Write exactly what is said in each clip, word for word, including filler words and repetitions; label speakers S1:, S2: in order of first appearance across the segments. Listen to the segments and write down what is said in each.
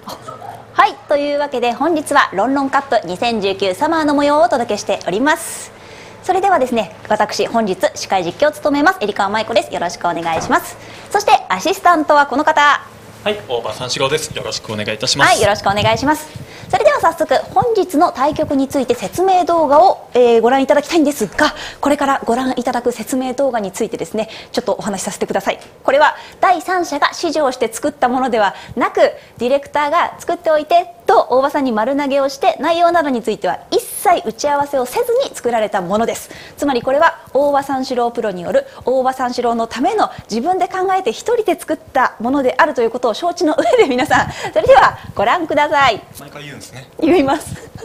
S1: はい、というわけで本日はロンロンカップにせんじゅうきゅうサマーの模様をお届けしております。それではですね、私本日司会実況を務めます入川舞子です。よろしくお願いします。そしてアシスタントはこの方。
S2: はい、大場三四郎です。よろしくお願いいたします。
S1: はい、よろしくお願いします。それでは早速本日の対局について説明動画を、えー、ご覧いただきたいんですが、これからご覧いただく説明動画についてですね、ちょっとお話しさせてください。これは第三者が指示をして作ったものではなく、ディレクターが作っておいてと大場さんに丸投げをして、内容などについては一切打ち合わせをせずに作られたものです。つまりこれは大場三四郎プロによる大場三四郎のための自分で考えて一人で作ったものであるということを承知の上で、皆さんそれではご覧ください。
S2: 毎回言うんですね。
S1: 言います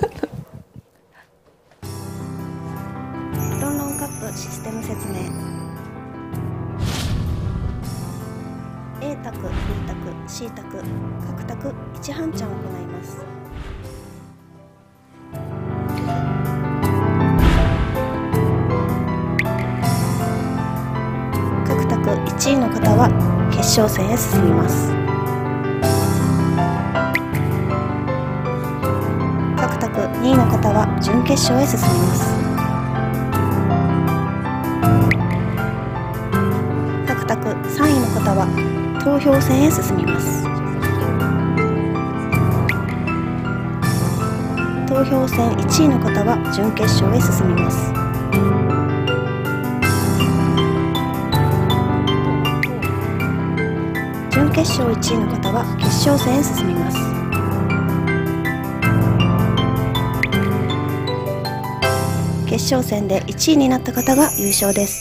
S1: ロンロンカップシステム説明。 A 択 B 択 C 択各択いち半チャンを行います。各択いちいの方は決勝戦へ進みます。各択にいの方は準決勝へ進みます。各択さんいの方は投票戦へ進みます。投票戦いちいの方は準決勝へ進みます。準決勝いちいの方は決勝戦へ進みます。決勝戦でいちいになった方が優勝です。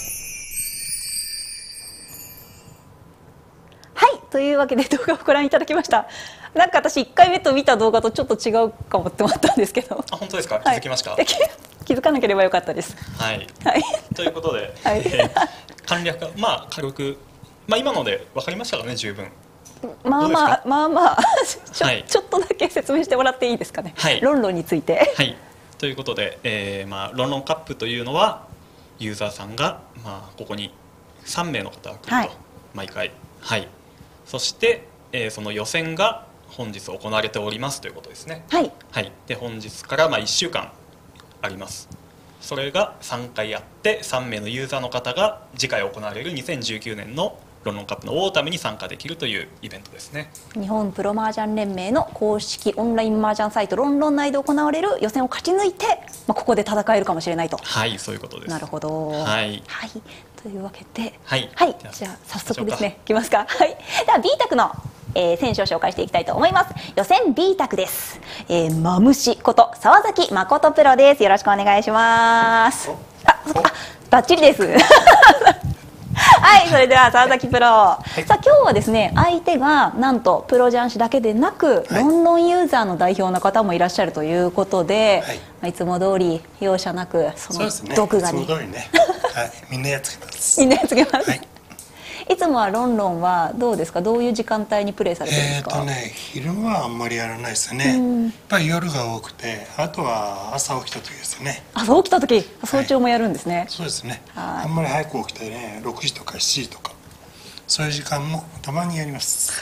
S1: はい、というわけで動画をご覧いただきました。なんか私いっかいめと見た動画とちょっと違うかもって思ったんですけど。
S2: あ、本当ですか。気
S1: はい、
S2: づきました。
S1: 気づかなければよかったです。
S2: はい。
S1: はい、
S2: ということで、
S1: はい、
S2: えー、簡略化、まあ軽く、まあ今ので分かりましたかね、十分。
S1: まあまあまあまあちょ、
S2: はい、
S1: ちょっとだけ説明してもらっていいですかね。
S2: はい、
S1: ロンロンについて。
S2: はい。ということで、えー、まあロンロンカップというのはユーザーさんがまあここにさんめいの方が来ると、はい、毎回、はい。そして、えー、その予選が本日行われておりますということですね。
S1: はい。
S2: はい。で本日からまあいっしゅうかんあります。それがさんかいあってさんめいのユーザーの方が次回行われるにせんじゅうきゅうねんのロンロンカップのオータムに参加できるというイベントですね。
S1: 日本プロ麻雀連盟の公式オンライン麻雀サイトロンロン内で行われる予選を勝ち抜いて、まあ、ここで戦えるかもしれないと。
S2: はい、そういうことです。
S1: なるほど。
S2: はい、
S1: はい、というわけで、
S2: はい、
S1: はい、じゃあ早速ですね、いきますか。はい、では B 択の、えー、選手を紹介していきたいと思います。予選 B 択です。えー、マムシこと沢崎誠プロです。よろしくお願いします。あ、あ、バッチリです。はい、それでは沢崎プロ、はい、さあ今日はですね、相手がなんとプロ雀士だけでなく、はい、ロンロンユーザーの代表の方もいらっしゃるということで、はい、まあ、いつも通り容赦なくその毒がね、いつも通りね、はい、みんなやっつけます。みんなやっつけます。はい、いつもはロンロンはどうですか、どういう時間帯にプレイされてるんですか。
S3: えーとね、昼間はあんまりやらないですよね。やっぱり夜が多くて、あとは朝起きた時ですよね。
S1: 朝起きた時、早朝もやるんですね。はい、
S3: そうですね。あんまり早く起きてね、ろくじとかしちじとかそういう時間もたまにやります。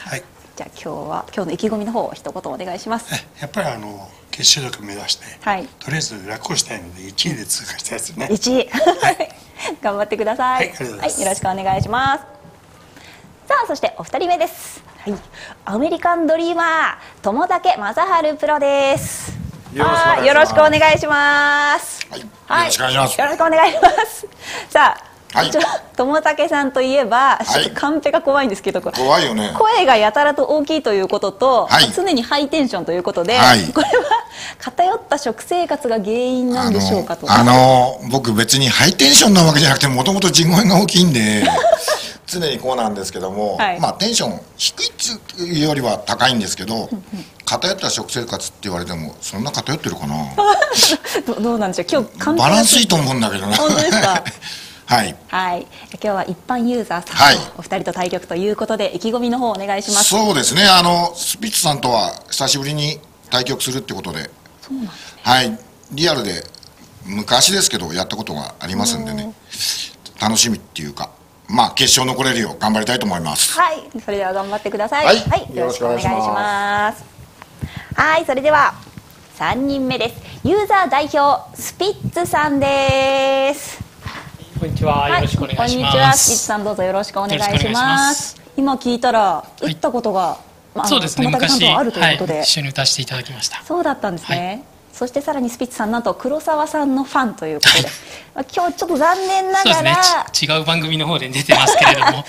S3: はい。
S1: じゃあ今日は今日の意気込みの方を一言お願いします。
S3: やっぱりあの決勝力目指して、はい、とりあえず楽をしたいのでいちいで通過したいですね。
S1: いちい、はい、頑張ってください。
S3: はい、ありがとうございます。
S1: はい、よろしくお願いします。さあそしてお二人目です。はい、アメリカンドリーマー友武正治プロです。よろしくお願いします。
S4: はい、よろしくお願いします。
S1: よろしくお願いします。さあ。はい、友武さんといえば、はい、カンペが怖いんですけど、
S4: 怖いよね。
S1: 声がやたらと大きいということと、はい、常にハイテンションということで、はい、これは偏った食生活が原因なんでしょうかと。
S4: あの、あの僕別にハイテンションなわけじゃなくて、もともと地声が大きいんで常にこうなんですけども、はい、まあテンション低いっていうよりは高いんですけど、偏った食生活って言われてもそんな偏ってるかな。
S1: ど, どうなんでしょう。今日
S4: バランスいいと思うんだけどな。
S1: 本当ですか。
S4: はい、
S1: はい、今日は一般ユーザーさんとお二人と対局ということで、はい、意気込みの方お願いします。
S4: そうですね、あのスピッツさんとは久しぶりに対局するってことで、
S1: そうなんですね、
S4: はい、リアルで昔ですけどやったことがありますんでね、楽しみっていうか、まあ決勝残れるよう頑張りたいと思います。
S1: はい、それでは頑張ってください。
S4: はい、
S1: はい、よろしくお願いします。 はい、それではさんにんめです。ユーザー代表スピッツさんです。
S5: こんにちは、はい、よろしくお願いします。
S1: こんにちは、スピッツさん、どうぞよろしくお願いします。今聞いたら打ったことが、はい、
S5: そうですね、昔
S1: あるということで、
S5: はい、一緒に歌していただきました。
S1: そうだったんですね。はい、そしてさらにスピッツさん、なんと黒沢さんのファンということで、まあ、今日ちょっと残念ながら
S5: そうですね、違う番組の方で出てますけれども、はい、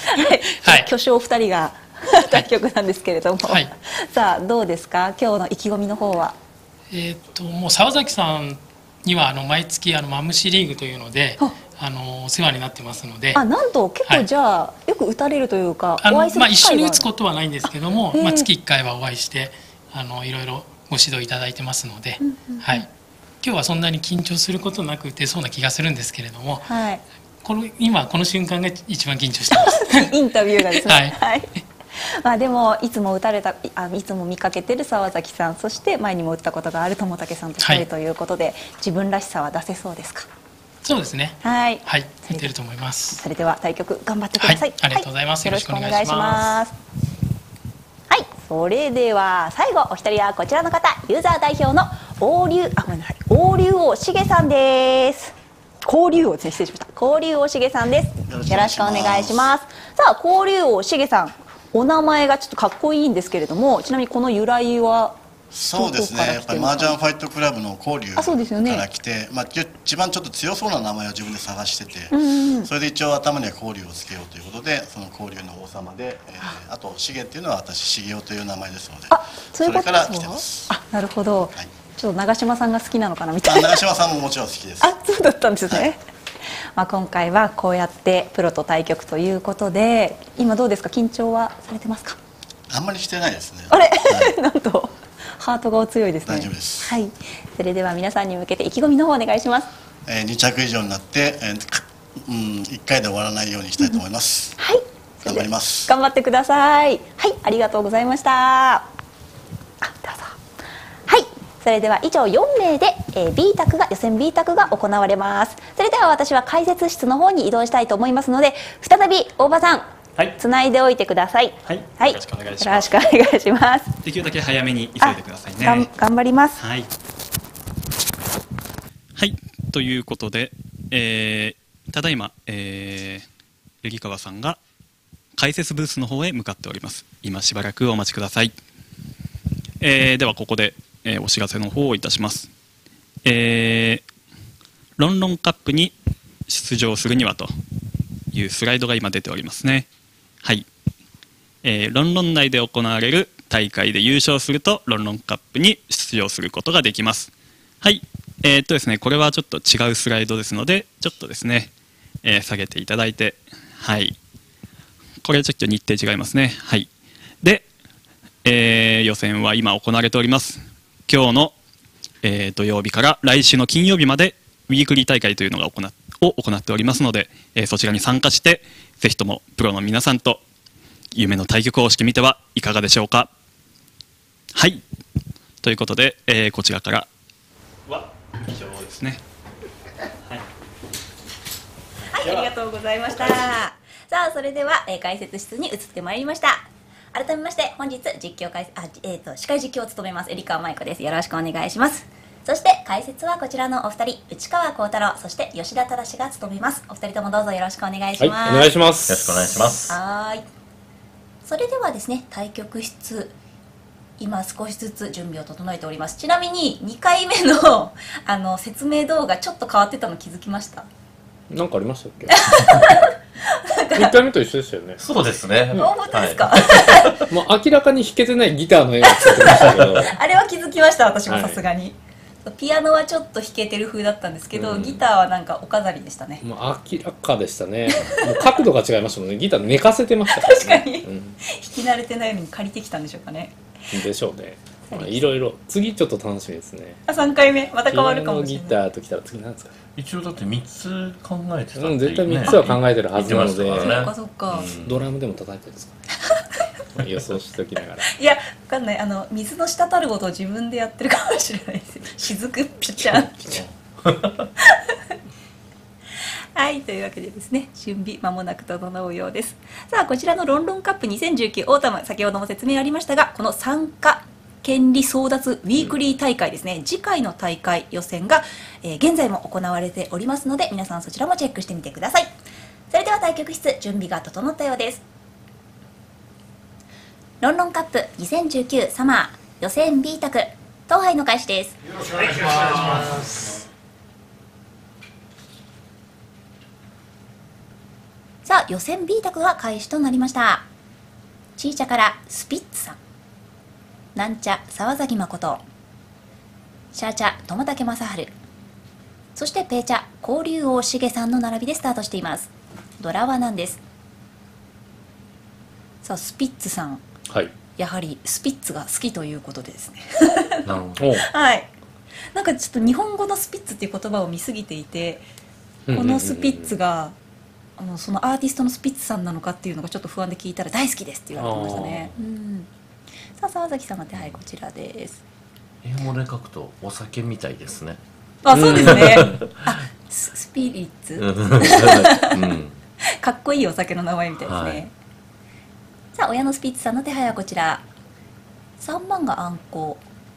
S1: 巨匠ふたりが対局なんですけれども、はい、さあどうですか、今日の意気込みの方は。
S5: えっともう沢崎さんにはあの毎月あのマムシリーグというのであのお世話になってますので、
S1: あ、なんと結構じゃあ、はい、よく打たれるというか、
S5: あの、まあ、一緒に打つことはないんですけども、まあ、月いっかいはお会いしてあのいろいろご指導いただいてますので、うんうんうん、はい、今日はそんなに緊張することなく打てそうな気がするんですけれども、はい、この今この瞬間が一番緊張してます
S1: インタビューがですね、
S5: はい
S1: はい、まあでもいつも打たれたあいつも見かけてる沢崎さん、そして前にも打ったことがある友武さんとふたりということで、はい、自分らしさは出せそうですか。
S5: そうですね、はい、はい、出てると思います。
S1: それでは対局頑張ってください。
S5: はい、ありがとうございます、はい、よろしくお願いします。
S1: はい、それでは最後お一人はこちらの方、ユーザー代表の王竜あごめんなさい王竜王しげさんです。交流王ですね、失礼しました。交流王しげさんです。よろしくお願いします。さあ、交流王しげさん、お名前がちょっとかっこいいんですけれども、ちなみにこの由来は。
S6: そうですね、やっぱり麻雀ファイトクラブの交流から来て、ね、まあ、一番ちょっと強そうな名前を自分で探してて、うんうん、それで一応頭には交流をつけようということで、その交流の王様で、えー、あとしげっていうのは私しげおという名前ですので、あ、そういうこと、それから来てます。
S1: あ、なるほど、はい、ちょっと長嶋さんが好きなのかなみたいな。
S6: 長嶋さんももちろん好きです。
S1: あ、そうだったんですね、はい、まあ今回はこうやってプロと対局ということで、今どうですか、緊張はされてますか。
S6: あんまりしてないですね。
S1: あれ、はい、なんとハートがお強いですね。
S6: 大丈夫です。
S1: はい。それでは皆さんに向けて意気込みの方お願いします。
S6: えー、に着以上になって、えー、うん、いっかいで終わらないようにしたいと思います。
S1: うん、はい。
S6: 頑張ります。
S1: 頑張ってください。はい、ありがとうございました。あ、どうぞ。はい。それでは以上よんめいで、えー、B 卓が予選 B 卓が行われます。それでは私は解説室の方に移動したいと思いますので、再び大場さん。はい、つないでおいてください。
S2: はい、はい、よろしくお願いします。
S1: よろしくお願いします。
S2: できるだけ早めに急いでくださいね。
S1: がん頑張ります。
S2: はい。はい、ということで、えー、ただいま、えー、百合川さんが解説ブースの方へ向かっております。今しばらくお待ちください。えー、ではここで、えー、お知らせの方をいたします。えー、ロンロンカップに出場するにはというスライドが今出ておりますね。はい、えー、ロンロン内で行われる大会で優勝するとロンロンカップに出場することができます。はい、えー、っとですねこれはちょっと違うスライドですのでちょっとですね、えー、下げていただいて、はい、これちょっと日程違いますね。はい、で、えー、予選は今行われております。今日の、えー、土曜日から来週の金曜日までウィークリー大会というのが行ってを行っておりますので、えー、そちらに参加してぜひともプロの皆さんと夢の対局をしてみてはいかがでしょうか。はい、ということで、えー、こちらからは以上ですね。
S1: はい、はい、ありがとうございました。さあそれでは、えー、解説室に移ってまいりました。改めまして本日実況解あ、えー、と司会実況を務めます入川舞子です。よろしくお願いします。そして解説はこちらのお二人、内川幸太郎、そして吉田忠が務めます。お二人ともどうぞよろしくお願いします。
S7: はい、お願いします。
S8: よろしくお願いします。
S1: はい。それではですね、対局室今少しずつ準備を整えております。ちなみににかいめのあの説明動画ちょっと変わってたの気づきました？
S7: なんかありましたっけ？いっかいめと一緒でしたよね。
S8: そうですね。
S1: 本当ですか？
S7: はい、もう明らかに弾けてないギターの絵がついてましたけど
S1: あれは気づきました、私もさすがに。はい、ピアノはちょっと弾けてる風だったんですけど、うん、ギターはなんかお飾りでしたね。
S7: もう明らかでしたね。もう角度が違いましたもんね。ギター寝かせてましたからね。
S1: 確かに、うん、弾き慣れてないのに借りてきたんでしょうかね。
S7: でしょうね。まあ、いろいろ次ちょっと楽しみですね。
S1: あ、さんかいめまた変わるかもしれない。
S7: ピアノギターときたら次なんですか。
S8: 一応だってみっつ考えてたって、ね、
S7: うん、絶対みっつは考えてるはずなので、
S1: ね、そっかそっか、
S7: うん、ドラムでも叩いてるんですかね。予想しておきながら。
S1: いや、わかんない。あの水の滴ることを自分でやってるかもしれないですよ。雫ピチャンピチャン。はい、というわけでですね、準備間もなく整うようです。さあこちらのロンロンカップにせんじゅうきゅうオータム、先ほども説明ありましたが、この参加権利争奪ウィークリー大会ですね、うん、次回の大会予選が、えー、現在も行われておりますので、皆さんそちらもチェックしてみてください。それでは対局室準備が整ったようです。ロンロンカップにせんじゅうきゅうサマー予選 B 卓統廃の開始です。
S3: よろしくお願いします。
S1: さあ予選 B 卓が開始となりました。チーチャからスピッツさん、なんちゃ沢崎誠、シャーチャ友竹正治、そしてペーチャ交流王茂さんの並びでスタートしています。ドラワなんです。さあスピッツさん、
S7: はい、
S1: やはりスピッツが好きということでですね
S7: なるほど
S1: はい、なんかちょっと日本語のスピッツっていう言葉を見すぎていて、このスピッツがあのそのアーティストのスピッツさんなのかっていうのがちょっと不安で聞いたら大好きですって言われてましたね。うん、さあ沢崎さんの手配こちらです。
S8: 英語で書くとお酒みたいですね。
S1: あ、そうですねあ、ス, スピリッツ、うん、かっこいいお酒の名前みたいですね、はい。さあ親のスピッツさんの手配はこちら。さんばんがあんこ、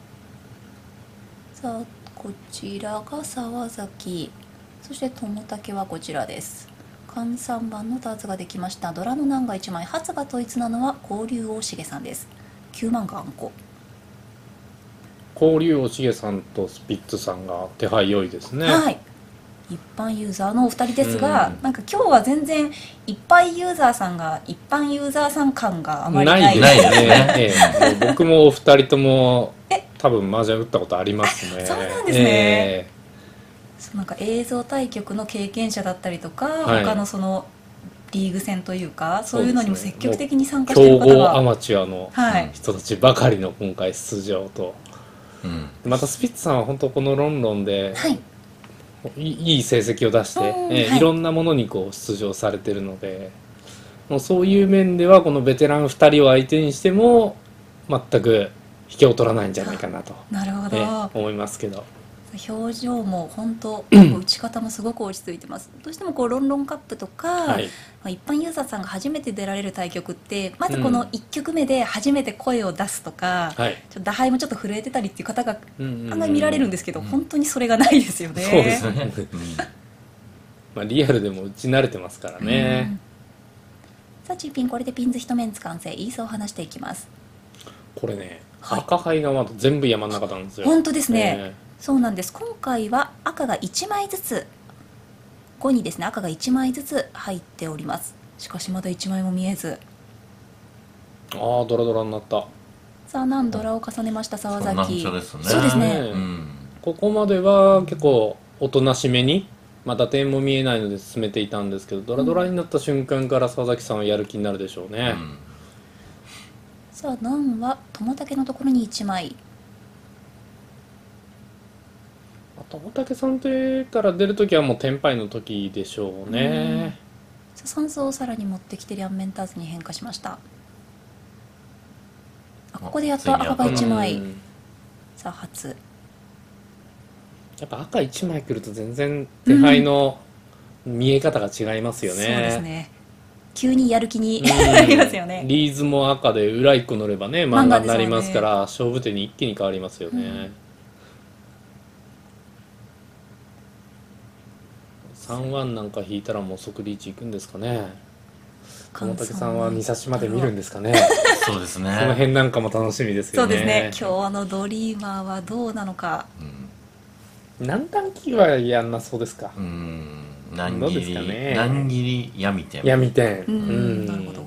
S1: さあこちらが沢崎、そして友竹はこちらです。換さんばんのダーツができました。ドラの難がいちまい、初が統一なのは交流王茂さんです。きゅうばんがあんこ、
S7: 交流王茂さんとスピッツさんが手配良いですね。
S1: はい、一般ユーザーのお二人ですが、うん、なんか今日は全然一般ユーザーさんが一般ユーザーさん感があまりない
S7: ないですね、ええ、僕もお二人とも多分麻雀打ったことありますね。
S1: そうなんですね、えーなんか映像対局の経験者だったりとか、はい、他のそのリーグ戦というかそういうのにも積極的に参加している方が、
S7: 強豪アマチュアの人たちばかりの今回出場と、はい、またスピッツさんは本当このロンロンで、はい、い, いい成績を出して、えーはい、いろんなものにこう出場されてるので、もうそういう面ではこのベテランふたりを相手にしても全く引けを取らないんじゃないかなと
S1: なるほど、
S7: えー、思いますけど、
S1: 表情も本当打ち方もすごく落ち着いてます。どうしてもこうロンロンカップとか、はい、まあ、一般ユーザーさんが初めて出られる対局ってまずこのいっ局目で初めて声を出すとか、うん、ちょっと打敗もちょっと震えてたりっていう方が案外見られるんですけど、うん、本当にそれがないですよね。
S7: そうですねまあリアルでも打ち慣れてますからね、うん、
S1: さあチーピン、これでピンズ一面完成、イースを離していきます。
S7: これね、はい、赤牌がまだ全部山の中なんですよ。
S1: 本当ですね、えーそうなんです。今回は赤がいちまいずつ、ごにですね赤がいちまいずつ入っております。しかしまだいちまいも見えず、
S7: ああドラドラになった。
S1: さあ何ドラを重ねました沢崎。
S8: そうですね、
S1: そうですね、
S7: うん、ここまでは結構おとなしめにまだ点も見えないので進めていたんですけど、ドラドラになった瞬間から沢崎さんはやる気になるでしょうね、うん、
S1: さあ何は友竹のところにいちまい、
S7: 友竹さん手から出るときはもうテンパイの時でしょうね。
S1: さあ酸素をさらに持ってきてリャンメンターズに変化しました。あ、ここでやっと赤がいちまい、さあ初、
S7: やっぱ赤いちまい来ると全然手配の見え方が違いますよね、うん、そう
S1: ですね、急にやる気になりますよね。
S7: リーズも赤で裏いっこ乗ればね漫画になりますから、ね、勝負手に一気に変わりますよね、うん、さんワンなんか引いたらもう即リーチいくんですかね。友竹さんはに差しまで見るんですかね
S8: そうですね、
S7: その辺なんかも楽しみですよね。
S1: そうですね、今日のドリーマーはどうなのか、
S7: うん、何段切りはやんなそうですか。
S8: うん、何切り、ね、何切り闇点
S7: 闇点、
S1: うん、うん、なるほど。さ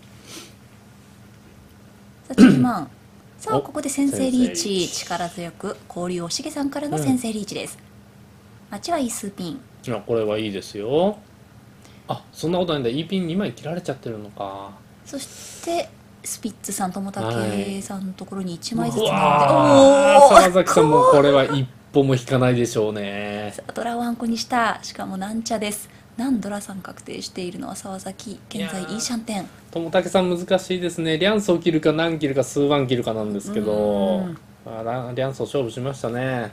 S1: あじゅうまん、さあここで先制リーチ、力強く交流をしげさんからの先制リーチです、うん、あっちはイースピン、
S7: あ、これはいいですよ。あ、そんなことないんだ、イーピンにまい切られちゃってるのか。
S1: そしてスピッツさん、友竹さんのところにいちまいずつ
S7: な
S1: ので、
S7: おお沢崎さんもこれは一歩も引かないでしょうね。
S1: さあドラをあんこにした、しかもなんちゃです。なんドラさん確定しているのは沢崎、現在イーシャンテン。
S7: 友竹さん難しいですね。リャンソを切るか何切るか数ワン切るかなんですけど、あリャンソ勝負しましたね。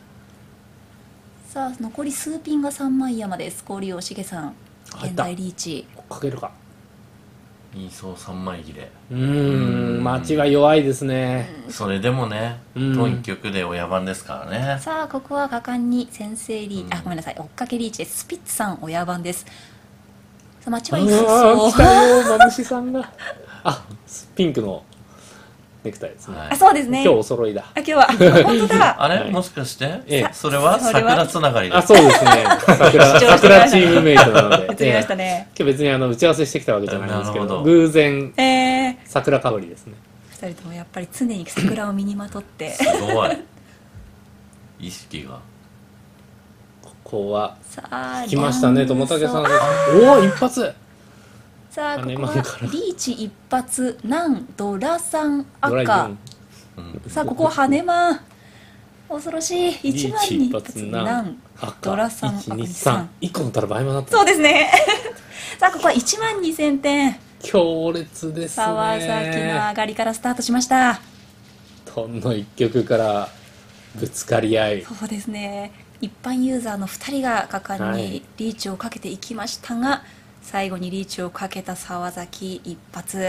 S1: さあ残り数ピンがさんまい山です。交流をしげさん、現在リーチ
S7: かけるか。
S8: いいそうさんまい切れ。
S7: うーん、町は弱いですね。
S8: それでもね、と一局で親番ですからね。
S1: さあここは果敢に先制リーチ、あごめんなさい追っかけリーチです。スピッツさん親番です。さあ町はいいそう。
S7: 来たよマムシさんが。あピンクのネクタイですね。
S1: あそうですね。
S7: 今日お揃いだ。
S1: あ今日は本当だ。
S8: あれもしかしてそれは桜つながりです。
S7: あそうですね。桜桜チームメイトなので。
S1: 移りましたね。
S7: 今日別にあの打ち合わせしてきたわけじゃないんですけど、偶然桜かぶりですね。
S1: 二人ともやっぱり常に桜を身にまとって。
S8: すごい。意識が。
S7: ここは
S1: さあ
S7: 来ましたね友武さん。おお一発。
S1: さあここはリーチ一発南ドラさん赤。さあここは羽間恐ろしい一番に一発南ドラさん赤にさん。
S7: 一個のったら倍もなった。
S1: そうですね。さあここは一万二千点。
S7: 強烈ですね。
S1: 沢崎の上がりからスタートしました。
S7: トンの一局からぶつかり合い。
S1: そうですね。一般ユーザーのふたりが果敢にリーチをかけていきましたが、はい、最後にリーチをかけた沢崎一発。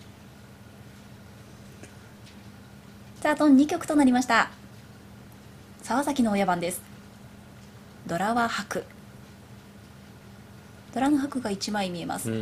S1: さあトンに局となりました。沢崎の親番です。ドラは白。ドラの白がいちまい見えます。うん、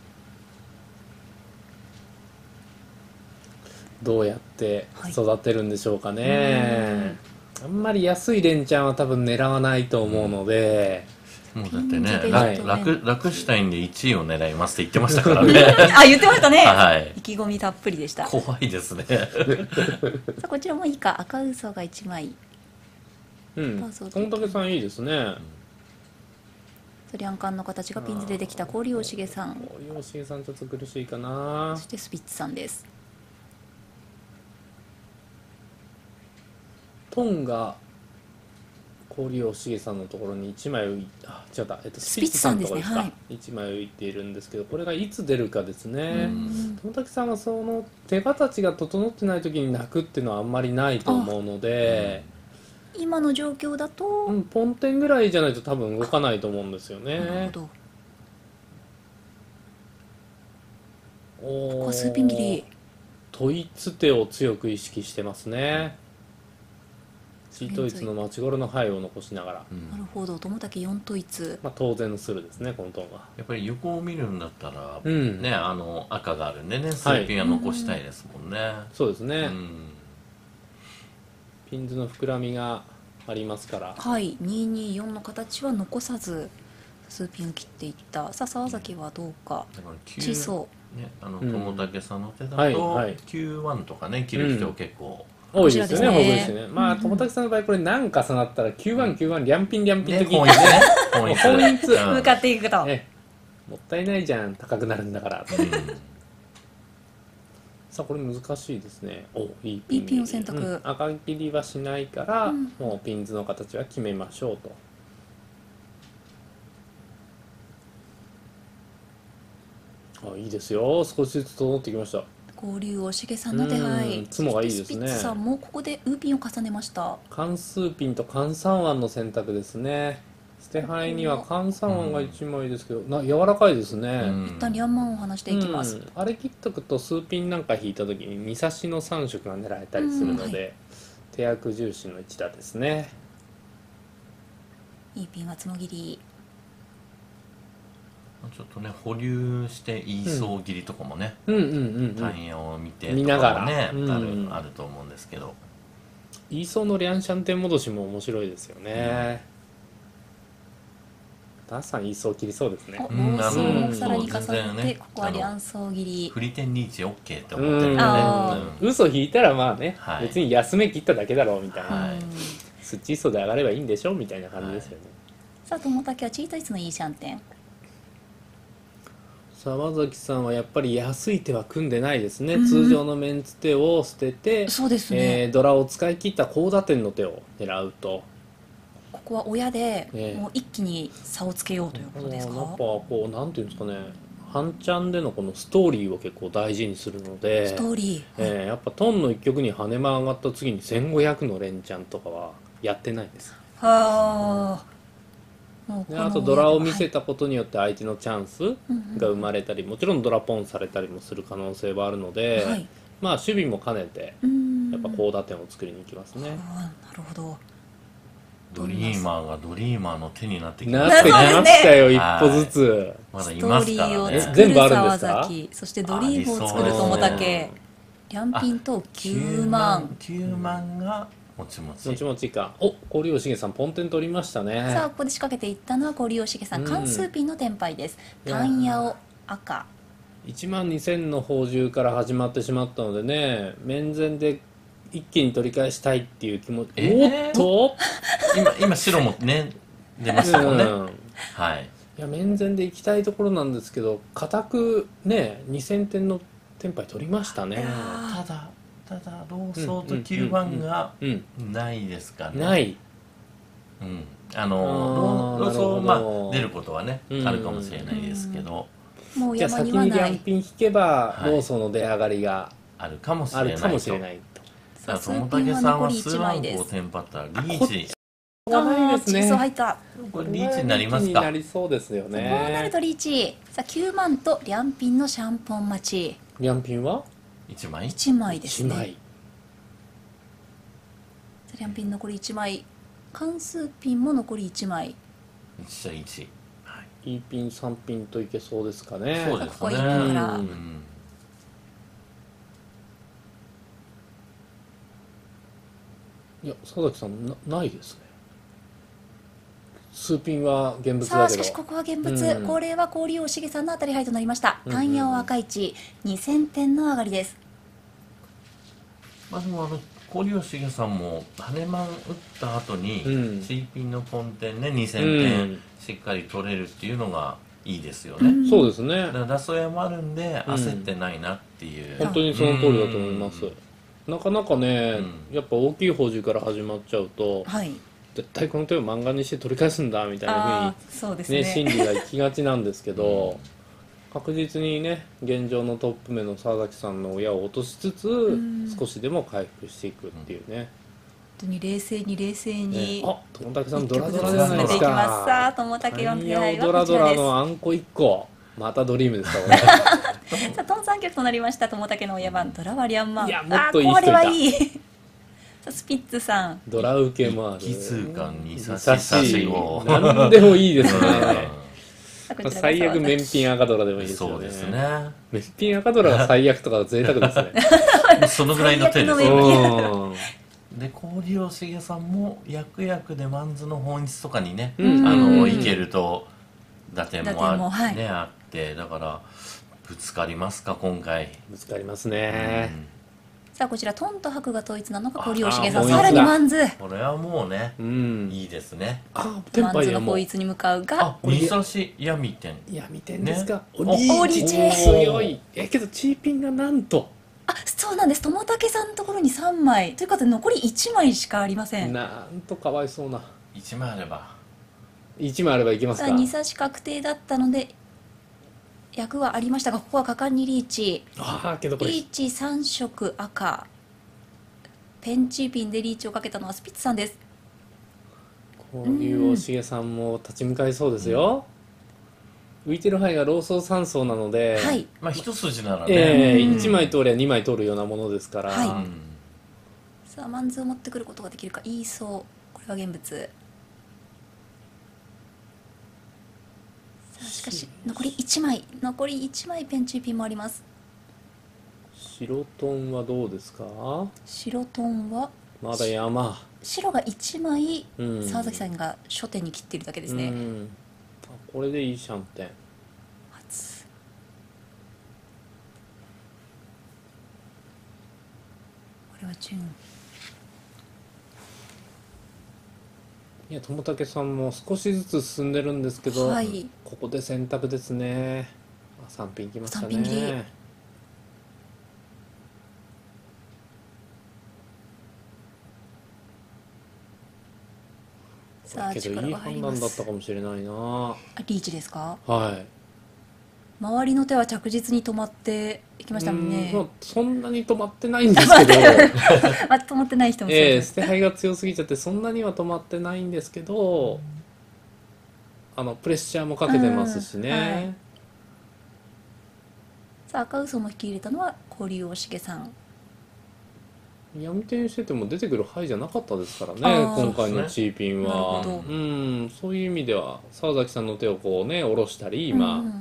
S7: どうやって育てるんでしょうかね。はい、あんまり安い連チャンは多分狙わないと思うので、
S8: もうだってね、楽楽したいんでいちいを狙いますって言ってましたからね。
S1: あ言ってましたね。
S8: はい、
S1: 意気込みたっぷりでした。
S8: 怖いですね。
S1: さあこちらもいいか、赤嘘がいちまい。
S7: うん、友武さんいいですね。
S1: ソリアンカンの形がピンズでできた氷大重さん。
S7: 氷大重さんちょっと苦しいかな。
S1: そしてスピッツさんです。
S7: トンが氷大重さんのところにいちまい浮いあ違った、えっと、スピッツさんのところですか、はい、いちまい浮いているんですけど、これがいつ出るかですね。友武さんはその手形が整ってない時に泣くっていうのはあんまりないと思うので、
S1: 今の状況だと、
S7: うん、ポンテンぐらいじゃないと多分動かないと思うんですよね。なるほど。お
S1: ここは数ピン切り。
S7: 統一手を強く意識してますね。チ統一の町頃の範囲を残しながら、
S1: うん、なるほど。友武四統一、
S7: まあ、当然のするですねこのトンは。
S8: やっぱり横を見るんだったら、うん、ねあの赤があるんでね数ピンは残したいですもんね。はい、
S7: そうですね、うん、ピンズの膨らみがありますから。
S1: はい、にによんの形は残さず数ピンを切っていった。さあ沢崎はどうか。小そう
S8: ね、あの友武さんの手だと、はいはい、きゅうワンとかね切る人結構、
S7: うん多いですよね、ほぐしてね。まあ友武さんの場合これ何重なったらきゅうワンきゅうワンリャンピンリャンピンと聞いてね、
S1: 本一向かっていくと、
S7: もったいないじゃん高くなるんだから。さあこれ難しいですね。おいいピン、
S1: いいピンを選択、
S7: 赤切りはしないから、もうピンズの形は決めましょうと。あいいですよ、少しずつ整ってきました。
S1: 合流大重さんの手配。
S7: ツモがいいですね。
S1: スピッツさんもここでウーピンを重ねました。
S7: 関数ピンと関三腕の選択ですね。捨て牌には関三腕がいちまいですけど、な柔らかいですね。
S1: 一旦リャンマンを離していきます。
S7: あれ切っとくと数ピンなんか引いた時にに差しのさん色が狙えたりするので、はい、手役重視の一打ですね。
S1: いいピンはつもぎり。
S8: ちょっとね保留していい総切りとかもね、単円を見て
S7: 見ながらね、
S8: うん、あると思うんですけど、
S7: いい総のリャンシャンテン戻しも面白いですよね。ダーさんいい総切りそうですね。
S1: 大総もさらに重ねて、ここはリャン総切り。
S8: 振り点リーチ オーケー って思ってるんでね。
S7: 嘘引いたらまあね、はい、別に休め切っただけだろうみたいな、はい、スッチーソで上がればいいんでしょみたいな感じですよね。はい、
S1: さあ友武はチートイツのいいシャンテン。
S7: 沢崎さんはやっぱり安い手は組んでないですね、うん、通常のメンツ手を捨てて、
S1: そうですね、
S7: えー、ドラを使い切った高打点の手を狙うと。
S1: ここは親で、ね、もう一気に差をつけようということですか。
S7: やっぱこうなんていうんですかね、半チャンでのこのストーリーを結構大事にするので、
S1: ストーリー、
S7: えー、やっぱトンの一局に跳ね回上がった次にせんごひゃくの連チャンとかはやってないんです。
S1: はあ、
S7: であとドラを見せたことによって相手のチャンスが生まれたり、もちろんドラポンされたりもする可能性はあるので、はい、まあ守備も兼ねてやっぱ高打点を作りに行きますね。
S1: なるほど。
S8: ドリーマーがドリーマーの手になってき
S7: ました。なってきましたよ、一歩ずつ。
S8: まだいますからね。
S7: 全部あるんですか？
S1: そしてドリームを作る友竹、リャンピンときゅうまん。
S8: きゅうまんがもちもち。
S7: もちもちか。お、郡吉重さんポンテン取りましたね。
S1: さあここで仕掛けていったのは郡吉さん、関数ピンのテンパイです。単ヤオ赤。
S7: いちまんにせんの宝珠から始まってしまったのでね、面前で一気に取り返したいっていう気持ち、えー、おっと
S8: 今今白もね出ましたもんね、うん、はい。
S7: いや面前で行きたいところなんですけど、固くねにせんてんのテンパイ取りましたね。
S8: ただただローソーときゅうばんがないですかね。
S7: ない、
S8: うん、あのローソーまあ出ることはね、うん、あるかもしれないですけど、
S1: もう
S7: じゃあ先にリャンピン引けば、はい、ローソーの出上がりが
S8: あるかもしれないと。
S7: あるかもしれないと。
S8: さあ友竹さんは数ワンコをテンパったらリーチ
S7: がないですね。
S1: 入った。
S8: これリーチになりますか？
S7: になりそうですよね。
S1: こうなるとリーチ。さあきゅうまんとリャンピンのシャンポン待ち。
S7: リャンピンはい
S8: ちまい？
S1: いちまいですね。
S7: いちまい。
S1: リャンピン残りいちまい。関数ピンも残りいちまい。
S8: いち対いち。
S7: はい。いいピンさんピンといけそうですかね。
S8: そうですね。
S1: ここいっぽんから。
S7: いや、佐々木さん な, ないですね。数ピンは現物だけど。さあ
S1: しかしここは現物、うん、これは郡吉さんの当たり牌となりました。単ヤオ赤いち、にせんてんの上がりです。
S8: まあでもあの郡吉さんも羽マン打った後に、うん、C ピンのポンテンねにせんてんしっかり取れるっていうのがいいですよね。
S7: うん、そうですね。
S8: だからラストヤもあるんで焦ってないなっていう、
S7: うん、本当にその通りだと思います。うん、なかなかね、うん、やっぱ大きい宝珠から始まっちゃうと、はい、絶対この手を漫画にして取り返すんだみたいなふうに、ね、心理がいきがちなんですけど、うん、確実にね現状のトップ目の沢崎さんの親を落としつつ、うん、少しでも回復していくっていうね。
S1: 本当に冷静に冷静に、
S7: ね、あ友竹さんドラドラじゃないですか。
S1: さあ友竹の手配は
S7: ドラドラのあんこいっこ、またドリームですかこれ。
S1: さあトンさん局となりました友竹の親番ドラはリャンマン。
S7: いやもっといい人いた。
S1: あこれはいい。スピッツさん
S7: ドラ受けもある。
S8: 奇数感に差し差しを
S7: 何でもいいですね。最悪面ピン赤ドラでもいいですよね。
S8: そうですね。
S7: 面ピン赤ドラが最悪とか贅沢ですね。
S8: そのぐらいの手です。で郡吉さんも役役でマンズの本質とかにね、あのいけると打点もあ、はい、ねあってだからぶつかりますか今回。
S7: ぶつかりますね。
S1: うん、さあこちらトンと白が統一なのか郡吉さん、さらにマンズ。
S8: これはもうね、うん、いいですね。
S1: あマンズの統一に向かうが。
S8: 二差し闇点。
S7: 闇点ですか。
S1: おリーチ
S7: 強い。えけどチーピンがなんと。
S1: あそうなんです。友竹さんのところにさんまいということで残りいちまいしかありません。
S7: なんとかわいそうな。
S8: いちまいあれば
S7: いちまいあればいけますか。
S1: に差し確定だったので役はありましたが、ここは果敢にリーチ。
S7: あけどこれ
S1: リーチさん色赤、ペンチピンでリーチをかけたのはスピッツさんです。
S7: 郡吉さんも立ち向かいそうですよ。浮いてる範囲がローソーさん層なので、
S1: はい、
S8: まあ一筋ならね、
S7: えー、いちまい通りゃにまい通るようなものですから、
S1: はい、うん、さあマンズを持ってくることができるか。いいそう。これは現物。さあしかし残りいちまい、残りいちまいペンチピンもあります。
S7: 白トンはどうですか。
S1: 白トンは
S7: まだ山。
S1: 白がいちまい、うん、沢崎さんが初手に切っているだけですね。うん、
S7: これでいいシャンテン。
S1: 初これは順。
S7: いや友竹さんも少しずつ進んでるんですけど、はい、ここで選択ですね。さんピンきましたね。さんピン切り。さあけどいい判断だったかもしれないな。あ
S1: リーチですか。
S7: はい。
S1: 周りの手は着実に止まっていきましたもんね。
S7: まあ、そんなに止まってないんですけど
S1: まあ止まってない人もそう
S7: です。えー、捨て牌が強すぎちゃってそんなには止まってないんですけど、 あのプレッシャーもかけてますしね、はい、
S1: さあ赤嘘も引き入れたのは小龍大重さん。
S7: 闇天してても出てくる範囲じゃなかったですからね今回のチーピンは。う、うん、そういう意味では沢崎さんの手をこうね下ろしたり今、うんうんうんうん、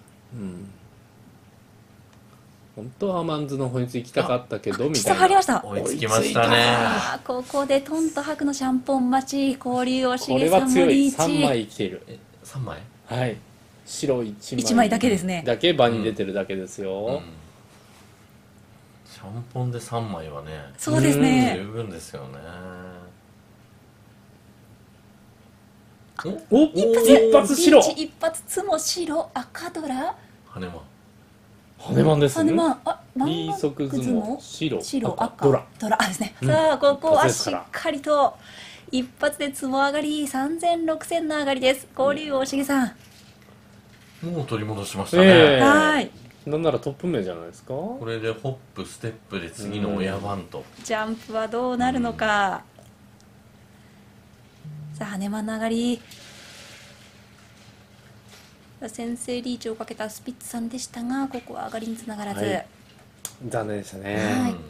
S7: 本当はアマンズの方に行きたかったけどみたいな。
S1: 入りました。
S8: 追いつきましたね。
S1: ここでトンと白のシャンポン待ち小龍大重さんもリーチ。
S7: これは強い。さんまい生きている。
S8: えさんまい、
S7: はい、白いちまい
S1: いちまいだけですね。
S7: だけ場に出てるだけですよ、うんうん、
S8: シャンポンでさんまいはね、
S1: そうですね、
S8: 十分ですよね。
S7: おお一発白、
S1: 一発つも白、赤ドラ
S8: 羽間
S7: 羽間ですね。
S1: 羽間、あ、
S7: リーソクズも白、
S1: 白、赤
S7: ドラ
S1: ドラですね、うん、さあここはしっかりと一発でつも上がり、さんぜんろくせんの上がりです。小龍大重さん
S8: もう取り戻しましたね、
S7: えー、
S1: はい、
S7: なんならトップ名じゃないですか。
S8: これでホップステップで次の親番と、
S1: ジャンプはどうなるのか、うん、さあ羽間の上がり、先制リーチをかけたスピッツさんでしたがここは上がりにつながらず、はい、
S7: 残念でしたね、
S1: はい、
S8: で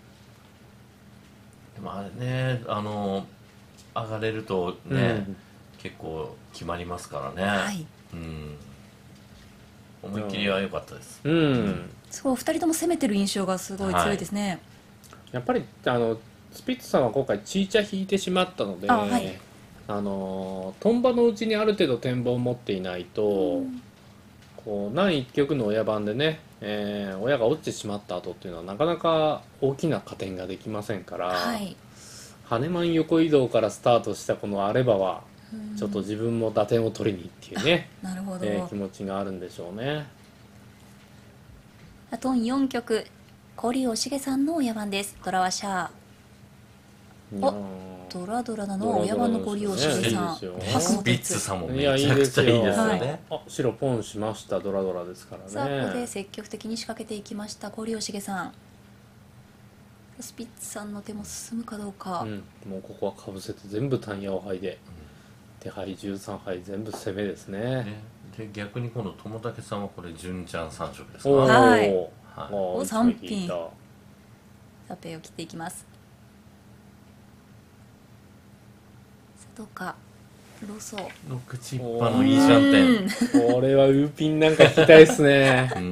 S8: もあれね、あの上がれるとね、うん、結構決まりますからね、はい、うん、思い切りは良かったです、
S1: うんうん、そうふたりとも攻めてる印象がすごい強いですね、はい、
S7: やっぱりあのスピッツさんは今回チーチャ引いてしまったので、あ、はい、あのトンバのうちにある程度展望を持っていないと、うん、こう何一局の親番でね、えー、親が落ちてしまった後っていうのはなかなか大きな加点ができませんから、はい、羽マン横移動からスタートしたこのアレバはちょっと自分も打点を取りにっていうね、
S1: なるほど、
S7: えー、気持ちがあるんでしょうね。
S1: あとよんきょく小龍大重さんの親番です。ドラワシャー、おドラドラなの親番の小龍大重さん、
S8: スピッツさんもめちゃくちゃいいですよね。
S7: あ、白ポンしました。ドラドラですからね。
S1: さあここで積極的に仕掛けていきました小龍大重さん。スピッツさんの手も進むかどうか、うん、
S7: もうここはかぶせて全部単ヤを剥いで、うん、手牌じゅうさんはい全部攻めですね。ね
S8: で逆に今度友武さんはこれ純ちゃんさん色ですか。
S1: はい、はい、おさんピン、さあペイを切っていきます。どうかロソ
S8: ろくチッパのいいジャン
S7: テン、これはウーピンなんか引きたいですね。うん、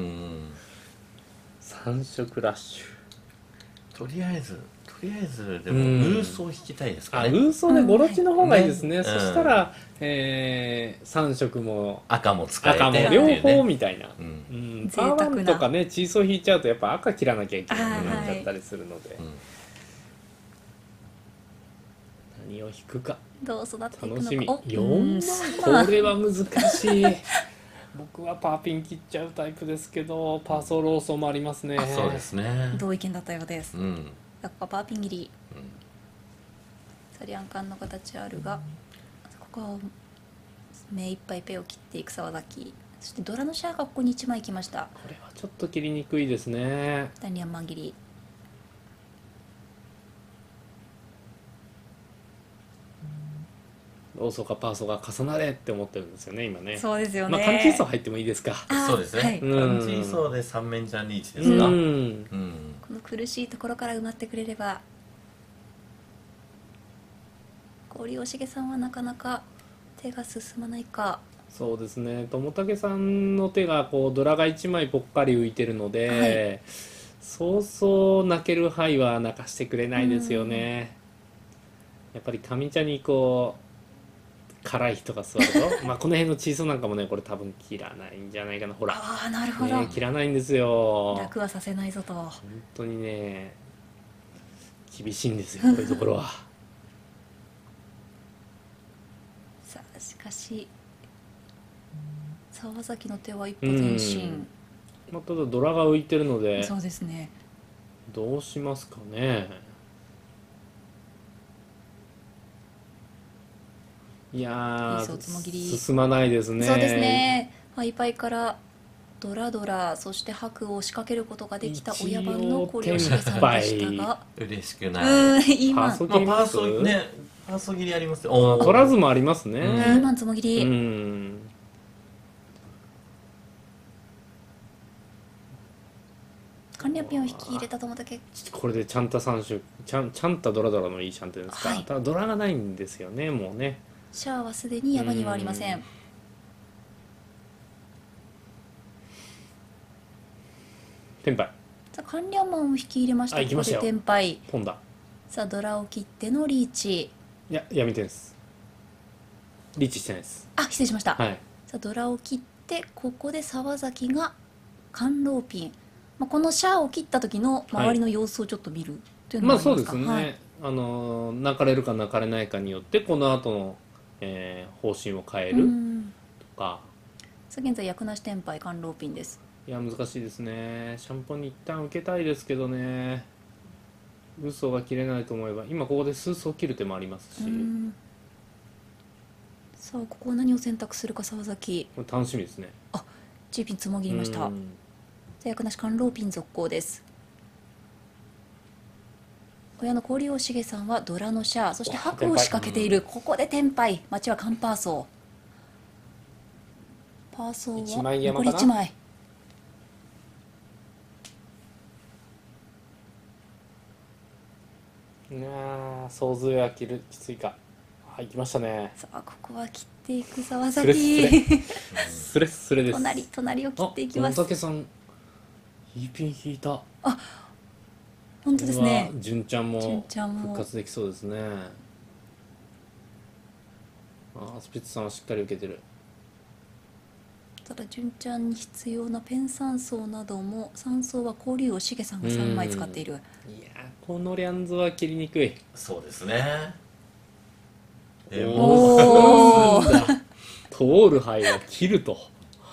S7: さん色ラッシュ、
S8: とりあえずとりあえずでもウーソー引きたいですかね。
S7: あ、ウーソーでゴロチの方がいいですね、うん、そしたら、えー、さん色も
S8: 赤も使えて
S7: 赤も両方みたいな、うんうん、パーワンとかねチーソー引いちゃうとやっぱ赤切らなきゃいけなくなっちゃったりするので、はい、うん、何を引くか
S1: どう育っていくのか。
S7: 楽しみ。よんまん、これは難しい。僕はパーピン切っちゃうタイプですけどパーソーローソーもありますね。
S8: そうですね、
S1: 同意見だったようです、うん、やっぱパーピン切り、うん、サリアンカンの形あるがここは目いっぱいペを切っていく沢崎、そしてドラのシャーがここにいちまい来ました。
S7: これはちょっと切りにくいですね。
S1: ダニアンマン切り、
S7: ローソかパーソが重なれって思ってるんですよね今ね。
S1: そうですよね。
S7: まあ缶チーソー入ってもいいですか。
S8: そうですね、はい、缶チーソーで三面ジャンリーチですか、うんうん、
S1: この苦しいところから埋まってくれれば。小龍大重さんはなかなか手が進まないか。
S7: そうですね、友武さんの手がこうドラがいちまいぽっかり浮いてるので、はい、そうそう泣ける牌は泣かしてくれないですよね。やっぱり上茶にこう辛い人が座るとまあこの辺のチーソーなんかもねこれ多分切らないんじゃないかな。ほら、
S1: ああなるほど、
S7: ね、切らないんですよ。
S1: 楽はさせないぞと。本
S7: 当にね厳しいんですよこういうところは。
S1: さあしかし沢崎の手は一歩前進、
S7: まあ、ただドラが浮いてるので
S1: そうですね、
S7: どうしますかね。いやー進まないですね。
S1: そうですね、パイパイからドラドラそして白を仕掛けることができた親番の小龍大重さんでしたが
S8: 嬉しくない。
S1: 今
S8: パーソ、まあ、パーソねファースト切りありますよ。
S7: 取らずもありますね。
S1: ピーマンつもぎり。
S7: うん。
S1: 関連ピンを引き入れたと思ったけど、
S7: これでちゃんた三種、ちゃんちゃんたドラドラのいいシャンテンですか。はい、ただドラがないんですよね、もうね。
S1: シャアはすでに山にはありません。
S7: テンパイ。
S1: さあ関連マンを引き入れました。
S7: ここで
S1: テンパイ。
S7: ポンだ。
S1: さあドラを切ってのリーチ。
S7: いや闇点です。リーチしてないです。
S1: あ、失礼しました。
S7: はい。
S1: さあドラを切ってここで沢崎が甘露ピン。まあこのシャアを切った時の周りの様子をちょっと見るというのもありますか。
S7: まあそうですね。はい、あの泣かれるか泣かれないかによってこの後の、えー、方針を変えるとか。
S1: さあ現在役なしテンパイ甘露ピンです。
S7: いや難しいですね。シャンポンに一旦受けたいですけどね。嘘が切れないと思えば今ここでスースを切る手もありますし。
S1: さあここは何を選択するか沢崎。
S7: これ楽しみですね。
S1: あ、G ピンつもぎりました。役なし甘露ピン続行です。親の氷尾茂さんはドラのシャア、そして白を仕掛けている。ここでテンパイ、町はカンパーソー。パーソーは残りいちまい。
S7: いやー想像や切るきついか。はいきましたね。
S1: さあここは切っていく沢崎。
S7: スレスレです。
S1: 隣隣を切っていきます。
S7: 大竹さんいいピン引いた。
S1: あ、本当ですね。
S7: 純ちゃんも復活できそうですね。あ、スピッツさんはしっかり受けてる。
S1: ただ純ちゃんに必要なペン三層なども三層は氷尾茂さんがさんまい使っている。
S7: いやこのリャンズは切りにくい。
S8: そうですね。
S7: おお通る範囲を切ると、うん、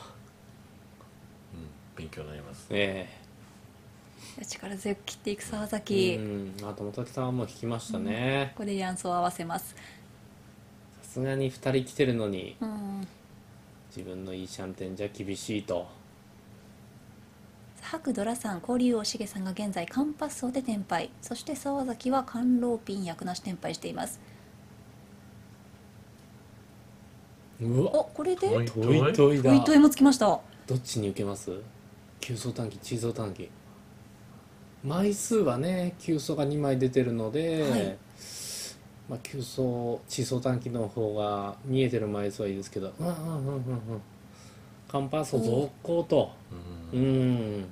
S8: 勉強になります
S7: ね。
S1: 力強く切っていく沢崎。
S7: うん、あと本木さんはもう引きましたね、
S1: うん、ここでリャンスを合わせます。
S7: さすがにふたり来てるのに、
S1: うん、
S7: 自分のいいシャンテンじゃ厳しいと。
S1: 白ドラさん氷尾茂さんが現在カンパッソでテンパイ、そして沢崎は甘露ピン役なしテンパイしています。
S7: うわ
S1: お、これで
S7: トイトイだ。
S1: トイトイもつきました。
S7: どっちに受けます？急走短期、地蔵短期。枚数はね、急走がにまい出てるので、はい、まあ急走、地蔵短期の方が見えてる枚数はいいですけど、うんうんうんうんうん。カンパーソ続行と、うん、うん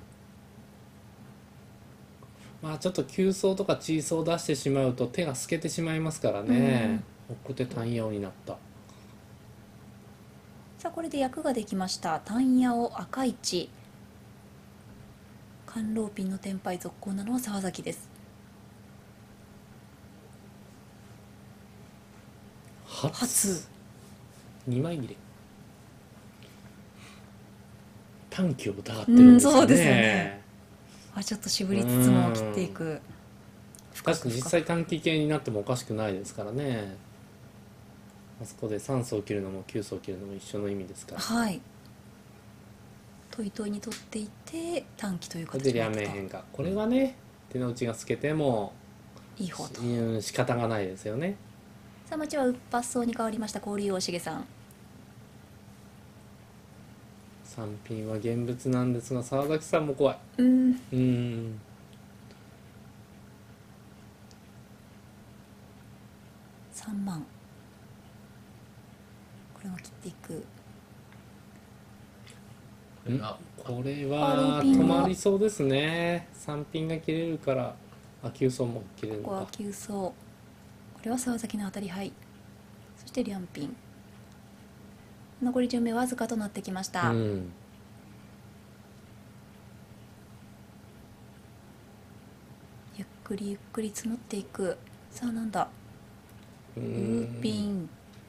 S7: まあちょっと急走とか地走を出してしまうと手が透けてしまいますからね。うん、ここで単ヤオになった。
S1: さあこれで役ができました。単ヤオ赤一。甘露ピンのテンパイ続行なのは沢崎です。初
S7: にまい切れ。短期を疑ってるんですよね。
S1: そうですよね。あ、ちょっと渋りつつも切っていく。
S7: 確かに実際短期系になってもおかしくないですからね。あそこでさん層切るのもきゅう層切るのも一緒の意味ですから。
S1: はい。トイトイに取っていて短期という形
S7: で両面変化。これはね、手の内が透けても
S1: いい方と。
S7: うん、仕方がないですよね。
S1: さあ町はうっぱっそうに変わりました。氷尾茂さん。
S7: さんピンは現物なんですが、沢崎さんも怖い。
S1: うん。
S7: うん。
S1: さんまん。これを切っていく。
S7: んこれは止まりそうですね。さんピンが切れるから、あ、きゅう層も切れるのか。
S1: ここはきゅう層。これは沢崎の当たり牌。そして両ピン。残り順目わずかとなってきました。うん、ゆっくりゆっくり募っていく。さあなんだ。ウーピン。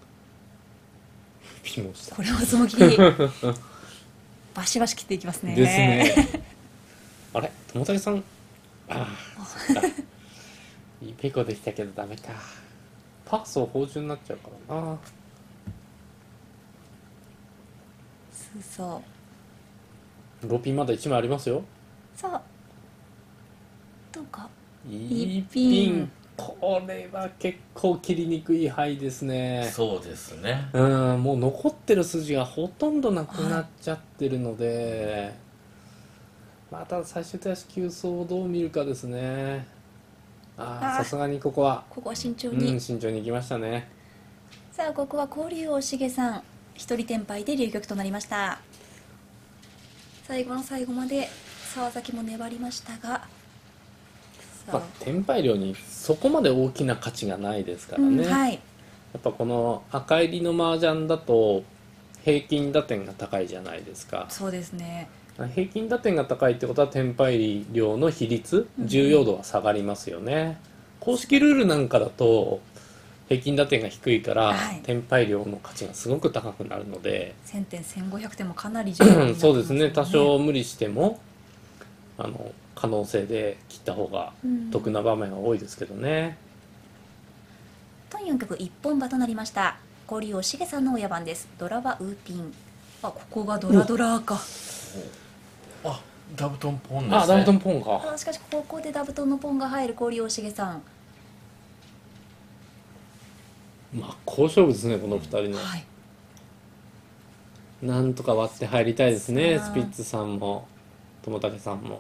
S7: ピンもした。
S1: これはつもぎり。バシバシ切っていきますね。
S7: ですね。あれ、友谷さん。ああ、そっか。いいペコできたけどダメか。パーソー芳醇になっちゃうからな。
S1: そうそう。
S7: ロピンまだいちまいありますよ。
S1: さあ。どうか。
S7: いいピン。 これは結構切りにくい牌ですね。
S8: そうですね。
S7: うん、もう残ってる筋がほとんどなくなっちゃってるので、はい、また最終手足急走をどう見るかですね。ああ、さすがにここは
S1: ここは慎重に、
S7: うん、慎重にいきましたね。
S1: さあここは交流王重さん一人天敗で流局となりました。最後の最後まで沢崎も粘りましたが、
S7: まあ、天敗量にそこまで大きな価値がないですからね、うん、はい、やっぱこの赤入りの麻雀だと平均打点が高いじゃないですか。
S1: そうですね、
S7: 平均打点が高いってことは天敗量の比率、重要度は下がりますよね、うん、公式ルールなんかだと平均打点が低いから、はい、天敗量の価値がすごく高くなるので
S1: せんてんせんごひゃくてんもかなり重要になってますよね。
S7: そうですね、多少無理してもあの可能性で切った方が得な場面が多いですけどね。
S1: とよん局一本馬となりました。交流王重さんの親番です。ドラはウーピン。あ、ここがドラドラか。
S8: あ、ダブトンポンですね。
S7: あ、ダブトンポンか。
S1: あ、しかしここでダブトンのポンが入る交流王重さん。
S7: まあ好勝負ですねこのふたりの、はい、なんとか割って入りたいですね、スピッツさんも友武さんも。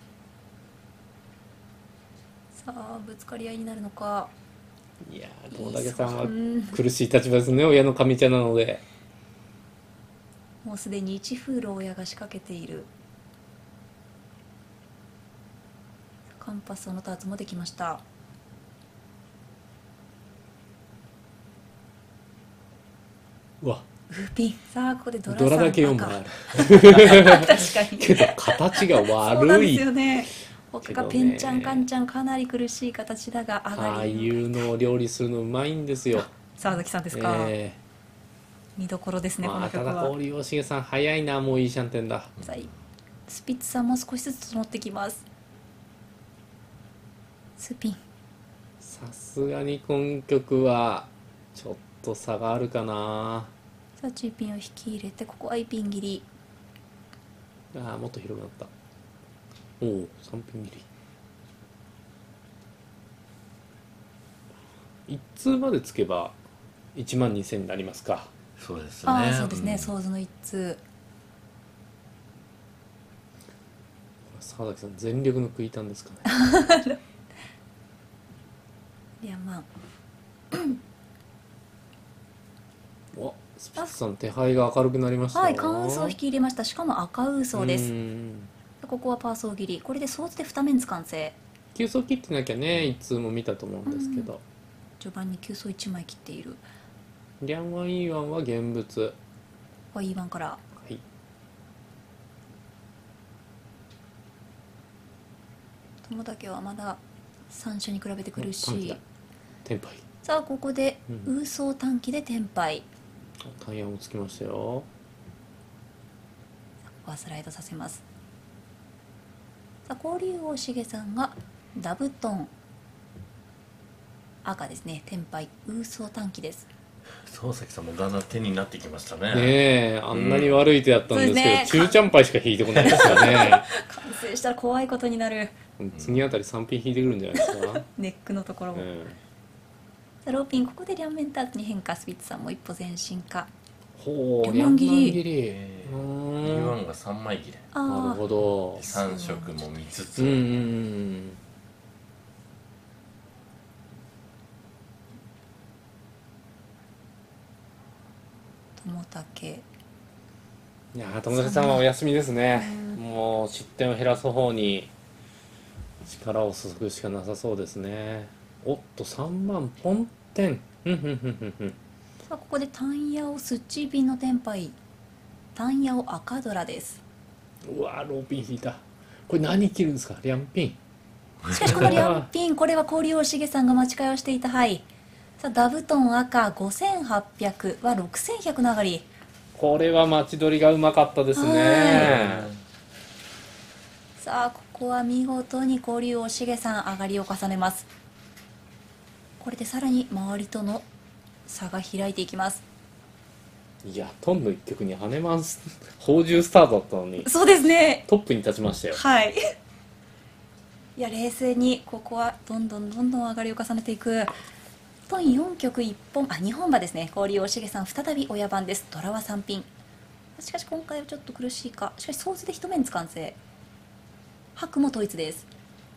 S1: さあぶつかり合いになるのか。
S7: いや友武さんは苦しい立場ですね、親の上茶なので。
S1: もうすでにいちフール親が仕掛けている。カンパスそのターツもできました。
S7: うわ、
S1: ウーピン。さあここでドラ
S7: ドラだけよんまいある
S1: 確かに
S7: けど形が悪い。
S1: そうなんですよね。他がペンちゃんカンちゃんかなり苦しい形だが上がり、
S7: ああいうのを料理するのうまいんですよ。
S1: 沢崎さんですか、えー、見どころですね、まあ、この曲は。
S7: ただ交流王重さん早いな、もういいシャンテンだ。
S1: スピッツさんも少しずつ整ってきます。スピン。
S7: さすがに今曲はちょっと差があるかな。
S1: さあチーピンを引き入れて、ここはイピン切り。
S7: ああもっと広くなった。おおさんピン切り。いち通までつけばいちまんにせんになりますか。
S8: そうですね。
S1: ああそうですね、想像のいち通。
S7: 沢崎さん全力の食いたんですかね
S1: いやまあ
S7: おスピッツさん手配が明るくなりました。
S1: はい、関数を引き入れました。しかも赤ウーソーです。ここはパーソー切り。これでソースでに面図完成。
S7: 急走切ってなきゃねいち通も見たと思うんですけど、うん、
S1: 序盤に急走いちまい切っている。
S7: リャンワンイーワンは現物。こ
S1: こはイーワンから、はい、友武はまださん種に比べて苦しい。
S7: 天敗。
S1: さあここで、うん、ウーソー短期で天敗。
S7: タイヤもつきましたよ。
S1: ここはスライドさせます。さあ交流王重さんがダブトン赤ですね、天敗ウーソー短期です。
S8: 沢崎さんもだんだん手になってきましたね。
S7: ねえ、あんなに悪い手だったんですけど、うんね、中ちゃんパイしか引いてこないですよね
S1: 完成したら怖いことになる。
S7: 次あたりさんピン引いてくるんじゃないですか
S1: ネックのところも、
S7: え
S1: ー、ローピンここで両面ターツに変化。スピッツさんも一歩前進か。
S7: ほう、
S1: 両面切り。
S7: 切り、
S8: えー、イーワンがさんまい切れ。
S7: なるほど。
S8: さん色も見つつ、
S7: うんうんうん
S1: 友武。
S7: いや友武さんはお休みですね。もう失点を減らす方に力を注ぐしかなさそうですね。おっとさんまんポンテン。
S1: さあここで単ヤオスッチーピンのテンパイ。単ヤオ赤ドラです。
S7: うわローピン引いた。これ何切るんですか。リャンピン。
S1: しかしこのリャンピンこれは交流王重さんが待ち会をしていた牌。さあダブトン赤ごせんはっぴゃくはろくせんひゃくの上がり。
S7: これは待ち取りがうまかったですね。
S1: さあここは見事に交流王重さん上がりを重ねます。これでさらに周りとの差が開いていきます。
S7: いやトンの一曲に跳ねます宝珠スタートだったのに。
S1: そうですね、
S7: トップに立ちましたよ。
S1: はいいや冷静にここはどんどんどんどん上がりを重ねていく。トンよん局いっぽん、あにほん馬ですね。氷尾重さん再び親番です。ドラはさんピン。しかし今回はちょっと苦しいか。しかし総図で一面図完成。白も統一です。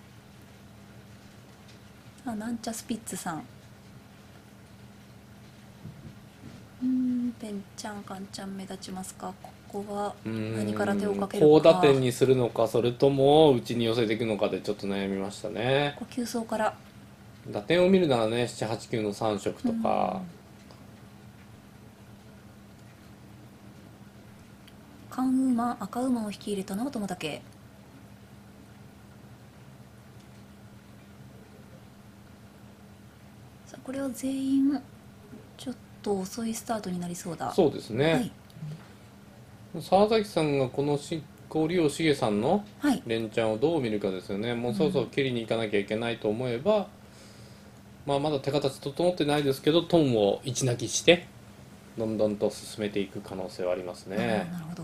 S1: あ、なんちゃスピッツさん。うん、ペンちゃんカンちゃん目立ちますか。ここは何から手をかけるか。
S7: 高打点にするのか、それとも内に寄せていくのかでちょっと悩みましたね。
S1: ここ急走から
S7: 打点を見るならね、ななはちきゅうのさん色とか。
S1: 缶馬、赤馬を引き入れたのは友武。さあこれは全員ちょっと遅いスタートになりそうだ。
S7: そうですね、はい、沢崎さんがこの氷尾重さんの連チャンをどう見るかですよね、はい、もうそろそろ蹴りに行かなきゃいけないと思えば、うん、まあ、まだ手形整ってないですけどトンを一泣きしてどんどんと進めていく可能性はありますね。
S1: なるほど。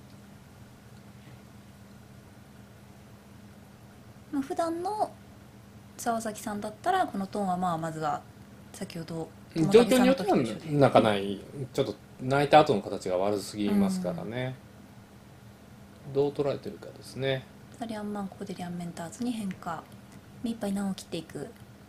S1: まあ、普段の沢崎さんだったらこのトンはまあまずは先ほど
S7: 状況によっては泣かない、ちょっと泣いた後の形が悪すぎますからね、うん、どう捉えてるかですね。
S1: リャンマンここでリャンメンターズに変化、目いっぱい難を切っていく。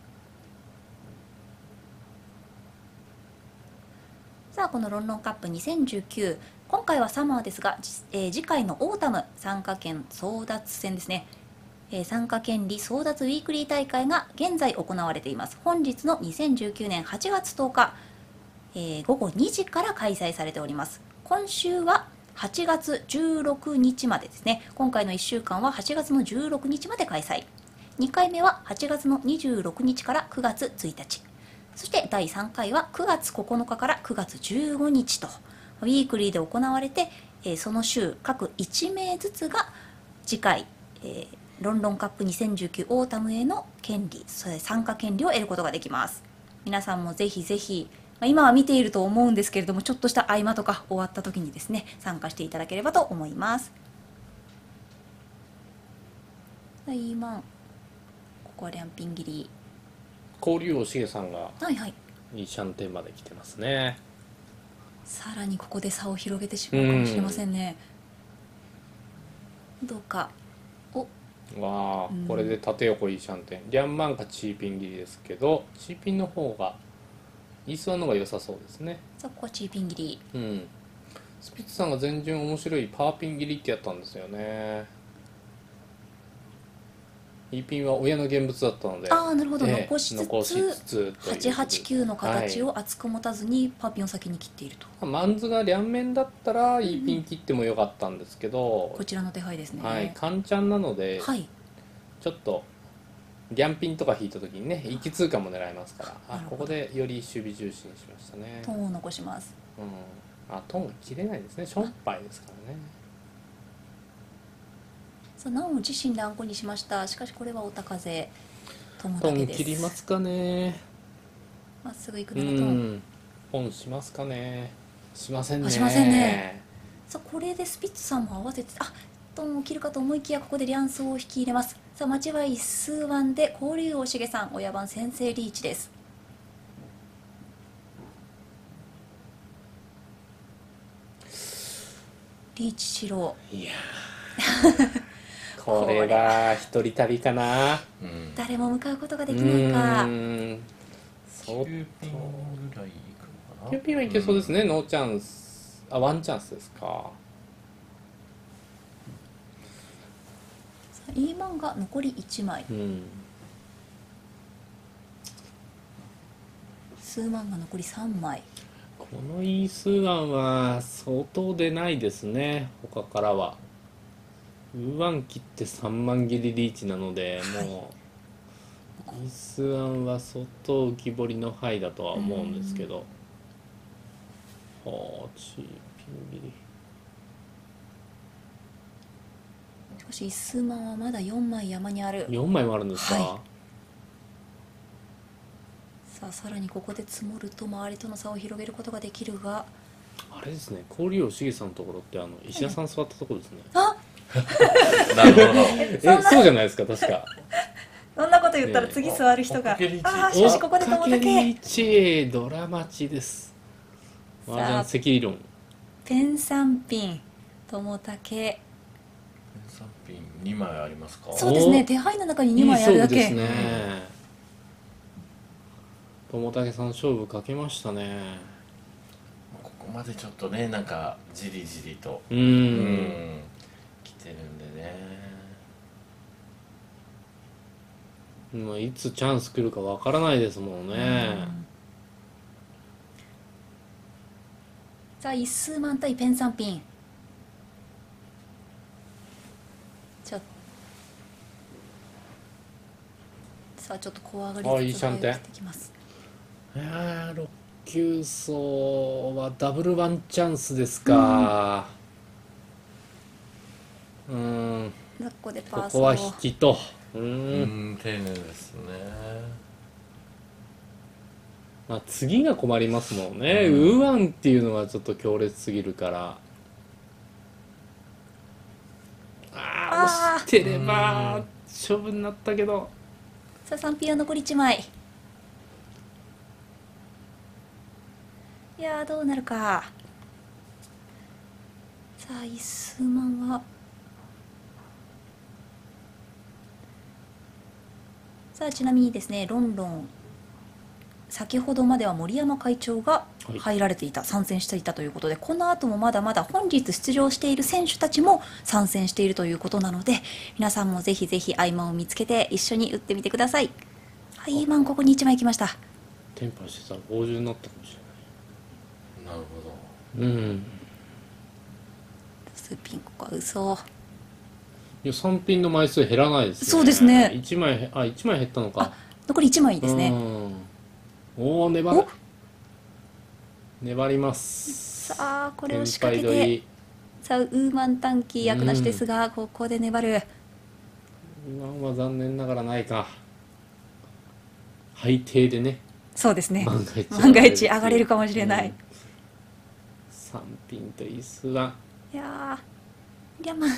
S1: さあこのロンドンカップにせんじゅうきゅう、今回はサマーですが、えー、次回のオータム参加権争奪戦ですね、えー、参加権利争奪ウィークリー大会が現在行われています。本日のにせんじゅうきゅうねんはちがつとおか、えー、ごごにじから開催されております。今週ははちがつじゅうろくにちまでですね。今回のいっしゅうかんははちがつのじゅうろくにちまで開催。にかいめははちがつのにじゅうろくにちからくがつついたち、そしてだいさんかいはくがつここのかからくがつじゅうごにちとウィークリーで行われて、えー、その週各いちめいずつが次回、えー、ロンドンカップにせんじゅうきゅうオータムへの権利、それ参加権利を得ることができます。皆さんもぜひぜひ、まあ、今は見ていると思うんですけれども、ちょっとした合間とか終わった時にですね参加していただければと思います。今ここはリャンピン切り、
S7: 氷尾重さんが
S1: はいはい
S7: いいシャンテンまで来てますね。
S1: さらにここで差を広げてしまうかもしれませんね。どうか。お
S7: わあ、これで縦横いいシャンテン。リャンマンかチーピン切りですけど、チーピンの方がイースワンの方が良さそうですね。
S1: さあここはチーピン切り。
S7: うん。スピッツさんが前順面白いパーピン切りってやったんですよね。E ピンは親の現物だったので、
S1: ああなるほど、えー、残しつつ
S7: 残しつつ
S1: はちはちきゅうの形を厚く持たずにパーピンを先に切っていると、
S7: はい、マンズが両面だったら E ピン切ってもよかったんですけど、
S1: うん、こちらの手配ですね。
S7: はい、カンチャンなので、はい、ちょっとリャンピンとか引いた時にね一気通過も狙えますから、あここでより守備重視にしましたね。
S1: トンを残します、
S7: うん、あトンが切れないですね、しょっぱいですからね。
S1: 難を自身であんこにしました。しかしこれはおた風友
S7: トン
S1: だけです。
S7: 切りますかね。
S1: まっすぐ行くのがトン
S7: ポンしますかね。しませんね。
S1: しませんね。さあこれでスピッツさんも合わせてあトンを切るかと思いきやここでリャンソーを引き入れます。さあ待ちは一数番で氷尾重さん親番先制リーチです。リーチしろ。
S7: いやこれは一人旅かな、
S1: うん、誰も向かうことができないか。きゅ
S8: うピンぐらいいくのかな。
S7: きゅうピンはいけそうですね、うん、ノーチャンス、あワンチャンスですか。
S1: イーマンが残りいちまい、うん、スーマンが残りさんまい。
S7: このイースーワンは相当出ないですね、他からは。ウーワン切ってさんまん切りリーチなので、もうイースワンは相当浮き彫りの範囲だとは思うんですけど、はあチーピン切り。
S1: しかしイースマンはまだよんまい山にある。
S7: よんまいもあるんですか、はい、
S1: さあさらにここで積もると周りとの差を広げることができるが、
S7: あれですね、氷尾重さんのところってあの石田さん座ったところですね。
S1: あ
S8: なるほど。
S7: えそうじゃないですか確か。
S1: そんなこと言ったら次座る人が、ね、ああしかしここで友竹
S7: リーチドラマチです。麻雀赤理論
S1: ペン三品友竹
S8: ペン三品にまいありますか。
S1: そうですね、手配の中ににまいあるだけ。いい
S7: そうですね。友竹さん勝負かけましたね。
S8: ここまでちょっとねなんかじりじりと
S7: うん、うん、
S8: 来てるんでね。
S7: まあいつチャンス来るかわからないですもんね。
S1: さあ一数万対ペン三品。ちょさあちょっと怖がり
S7: あいいシャンテン。いやろっきゅう層はダブルワンチャンスですか。うん、うん
S1: ここでパー
S7: ここは引きとうん
S8: うん丁寧ですね。
S7: まあ次が困りますもんね、うん、ウーワンっていうのはちょっと強烈すぎるから。ああ押してれば勝負になったけど。
S1: さあさんピンは残りいちまい。いやーどうなるか。さあ一数万はさあちなみにですねロンロン先ほどまでは森山会長が入られていた、はい、参戦していたということで、この後もまだまだ本日出場している選手たちも参戦しているということなので、皆さんもぜひぜひ合間を見つけて一緒に打ってみてください。はい、今ここにいちまい来ました。
S7: テンパしてたらごじゅうになったかもしれない。
S8: なるほど。
S7: うん
S1: 数ピンここは嘘。
S7: いやさんピンの枚数減らないですね。
S1: そうですね。
S7: いちまいあいちまい減ったのか。
S1: 残りいちまいですね。
S7: おお粘る粘ります。
S1: さあこれを仕掛けてさあウーマン短期役なしですが、うん、ここで粘る。
S7: 今は残念ながらないか。配定でね。
S1: そうですね。
S7: 万が一
S1: 万が一上がれるかもしれない。うん、
S7: さんピンとイスワン。
S1: いやーリャマン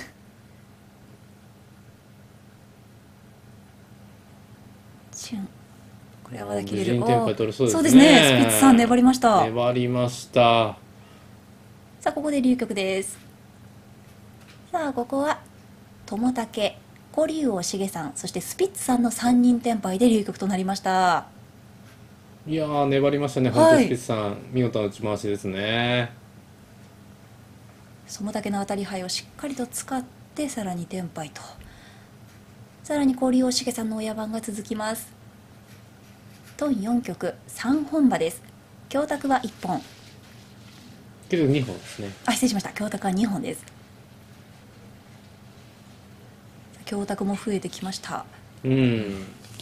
S1: チュンこれはまだ切れる。そうですね。スピッツさん粘りました。
S7: 粘りました。
S1: さあここで龍局です。さあここは友竹、古龍王重さん、そしてスピッツさんのさんにん転敗で龍局となりました。
S7: いやー粘りましたね。本当スピッツさん、はい、見事な打ち回しですね。
S1: 友竹の当たり牌をしっかりと使ってさらに転敗と、さらに古龍王重さんの親番が続きます。トンよん局さん本場です。教卓はいっぽん。
S7: けどにほんですね。
S1: あ、失礼しました。教卓はにほんです。教卓も増えてきました。
S7: うん。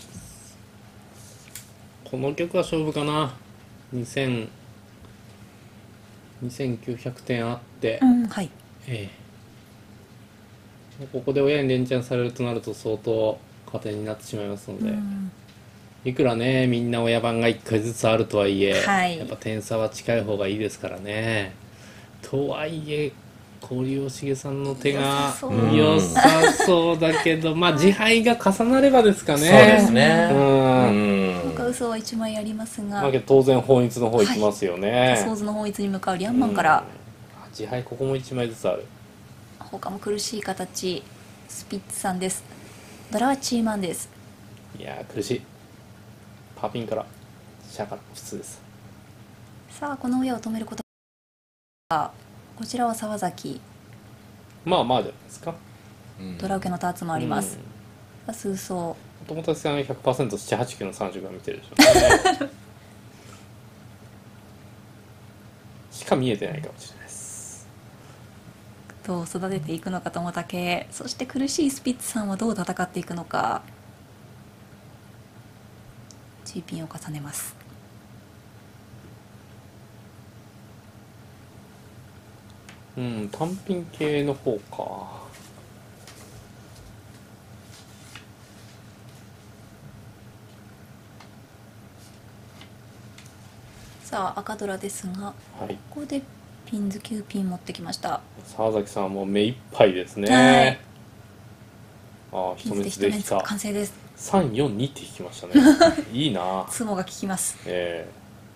S7: この曲は勝負かな。にせんにせんきゅうひゃくてんあって、
S1: うん、はい。
S7: ええ。ここで親に連チャンされるとなると相当加点になってしまいますので。うん、いくらねみんな親番がいっかいずつあるとはいえ、はい、やっぱ点差は近い方がいいですからね。とはいえ古龍重さんの手が良さそうだけど、まあ自敗が重なればですかね。そう
S8: ですね。
S1: うん。他嘘はいちまいありますが、
S7: まあ、当然本一の方行きますよね。
S1: はい、ソーズの本一に向かうリャンマンから、
S7: 自敗ここもいちまいずつある。
S1: 他も苦しい形。スピッツさんです。ドラはチーマンです。
S7: いや苦しい。パーピンからシャーから普通です。
S1: さあこの親を止めることが、こちらは沢崎。
S7: まあまあじゃないですか。
S1: ドラ受けのターツもあります。うん、数層
S7: 友達さん ひゃくパーセント ななはちきゅうのさんじゅうが見てるでしょうね。しか見えてないかもしれないです。
S1: どう育てていくのか友竹、そして苦しいスピッツさんはどう戦っていくのか。G ピンを重ねます。
S7: うん、単品系の方か。
S1: さあ赤ドラですが、はい、ここでピンズきゅうピン持ってきました。
S7: 沢崎さんはもう目いっぱいですね。はい、ああ一目できた。
S1: 完成です。
S7: さんよんにって引きましたねいいな。
S1: ツモが効きます。
S7: え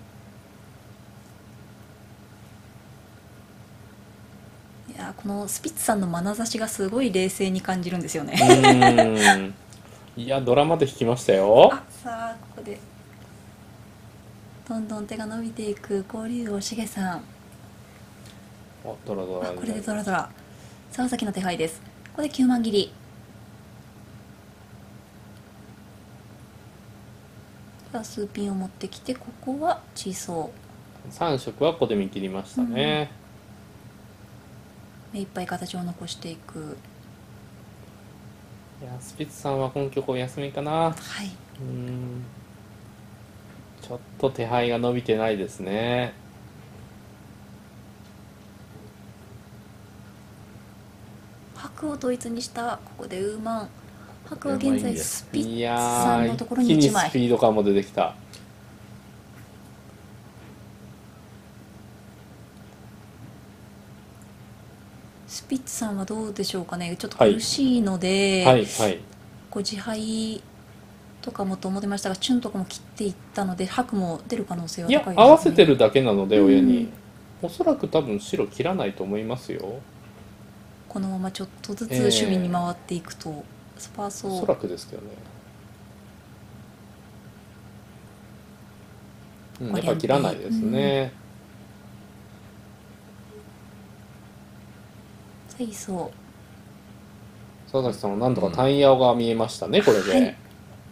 S1: ー、いやこのスピッツさんの眼差しがすごい冷静に感じるんですよね
S7: うんいやドラマで引きましたよ。
S1: あさあここでどんどん手が伸びていく交流王しげさん。
S7: あドラドラ、
S1: あこれでドラドラ沢崎の手配です。ここできゅうまん切り。数ピンを持ってきてここは小そう
S7: さん色はここで見切りましたね、
S1: うん、目いっぱい形を残していく。
S7: いやスピッツさんは本局お休みかな。
S1: はい。
S7: うんちょっと手配が伸びてないですね。
S1: 白を統一にしたここでウーマン。白は現在スピッツさんのところにいちまい。
S7: 一気にスピード感も出てきた。
S1: スピッツさんはどうでしょうかね。ちょっと苦しいので、
S7: はいはいはい、
S1: こう自敗とかもと思ってましたがチュンとかも切っていったので白も出る可能性は高いですね。
S7: いや合わせてるだけなので親に、うん、おそらく多分白切らないと思いますよ。
S1: このままちょっとずつ守備に回っていくと、えースパーソー
S7: おそらくですけどね、うん、やっぱり切らないですね。
S1: うん、はいそう
S7: 佐々木さんはなんとかタイヤが見えましたね、うん、これで、はい、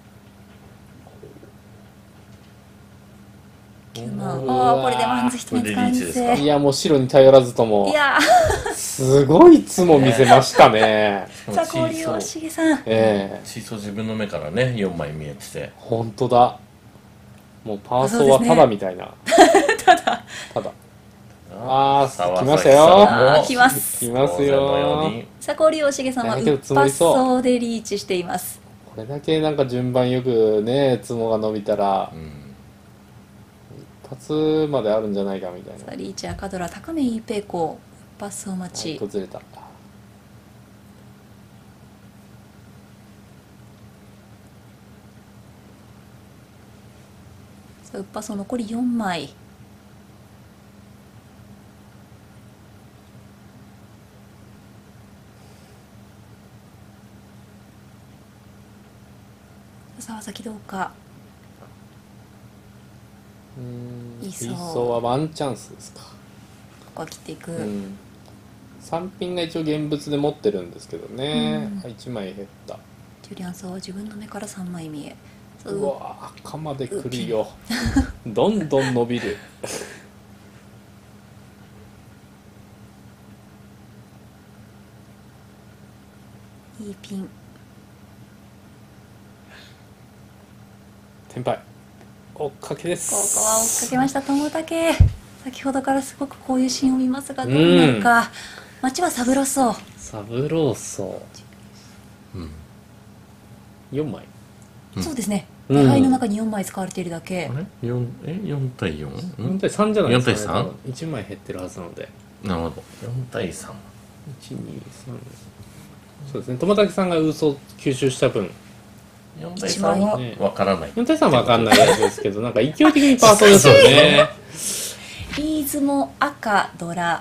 S1: きゅうまん。ああこれでマンズ一目完成。
S7: いやもう白に頼らずとも
S1: いや
S7: すごいツモ見せましたね
S1: さあ交流王しげさん、
S7: ええ
S8: チーソー自分の目からねよんまい見えてて
S7: 本当だ。もうパーソーはただみたいな、ね、
S1: ただ
S7: ただああ来ましたよ。
S1: 来ます
S7: 来ますよ。
S1: さあ交流王しげさんは一発走でリーチしています。
S7: これだけなんか順番よくねツモが伸びたら、うん、一発まであるんじゃないかみたいな。
S1: さあリーチ赤ドラ高めイーペイコーパスを待ち。
S7: 崩れた。
S1: さあウッパソ残りよんまい。沢崎どうか。
S7: うん
S1: いいそう。
S7: いいそうはワンチャンスですか。
S1: ここは切っていく、
S7: うん、さんピンが一応現物で持ってるんですけどね、うん、いちまい減った。
S1: ジュリアンソーは自分の目からさんまい見え。
S7: うわ赤まで来るよどんどん伸びる
S1: いいピン。
S7: テンパイ追っかけです。
S1: ここは追っかけました友武。先ほどからすごくこういうシーンを見ますがどうなるか、うん、町はサブローソー
S7: サブローソー、うん、よんまい、
S1: うん、そうですね。手配の中によんまい使われているだけ。
S8: あれ よん, えよん対よん？
S7: よん対さんじゃないですか、ね、
S8: よん対さん？
S7: いちまい減ってるはずなので。
S8: なるほどよん対さん。い
S7: ちにさんそうですね。友武さんが嘘吸収した分
S8: よん対さんは分からない、ね、
S7: よん対さんは分かんないやつですけどなんか勢い的にパートですよね
S1: ビーズも赤ドラ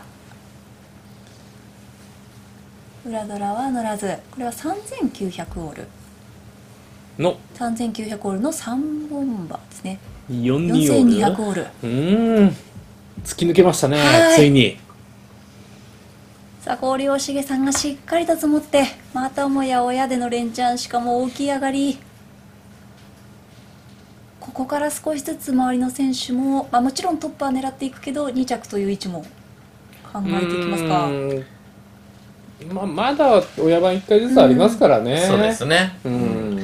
S1: 裏ドラは乗らず。これはさんぜんきゅうひゃくオール
S7: の
S1: さんぜんきゅうひゃくオールのさんボンバーですね。
S7: よんせんにひゃく
S1: オール。
S7: うん突き抜けましたね、ついに。
S1: さあ氷尾重さんがしっかりと積もってまたもや親での連チャン。しかも大きい上がり。ここから少しずつ周りの選手も、まあ、もちろんトップは狙っていくけどに着という位置も考えていきますか。
S7: まあ、まだ親番いっかいずつありますからね。
S8: そうですね、
S7: うん、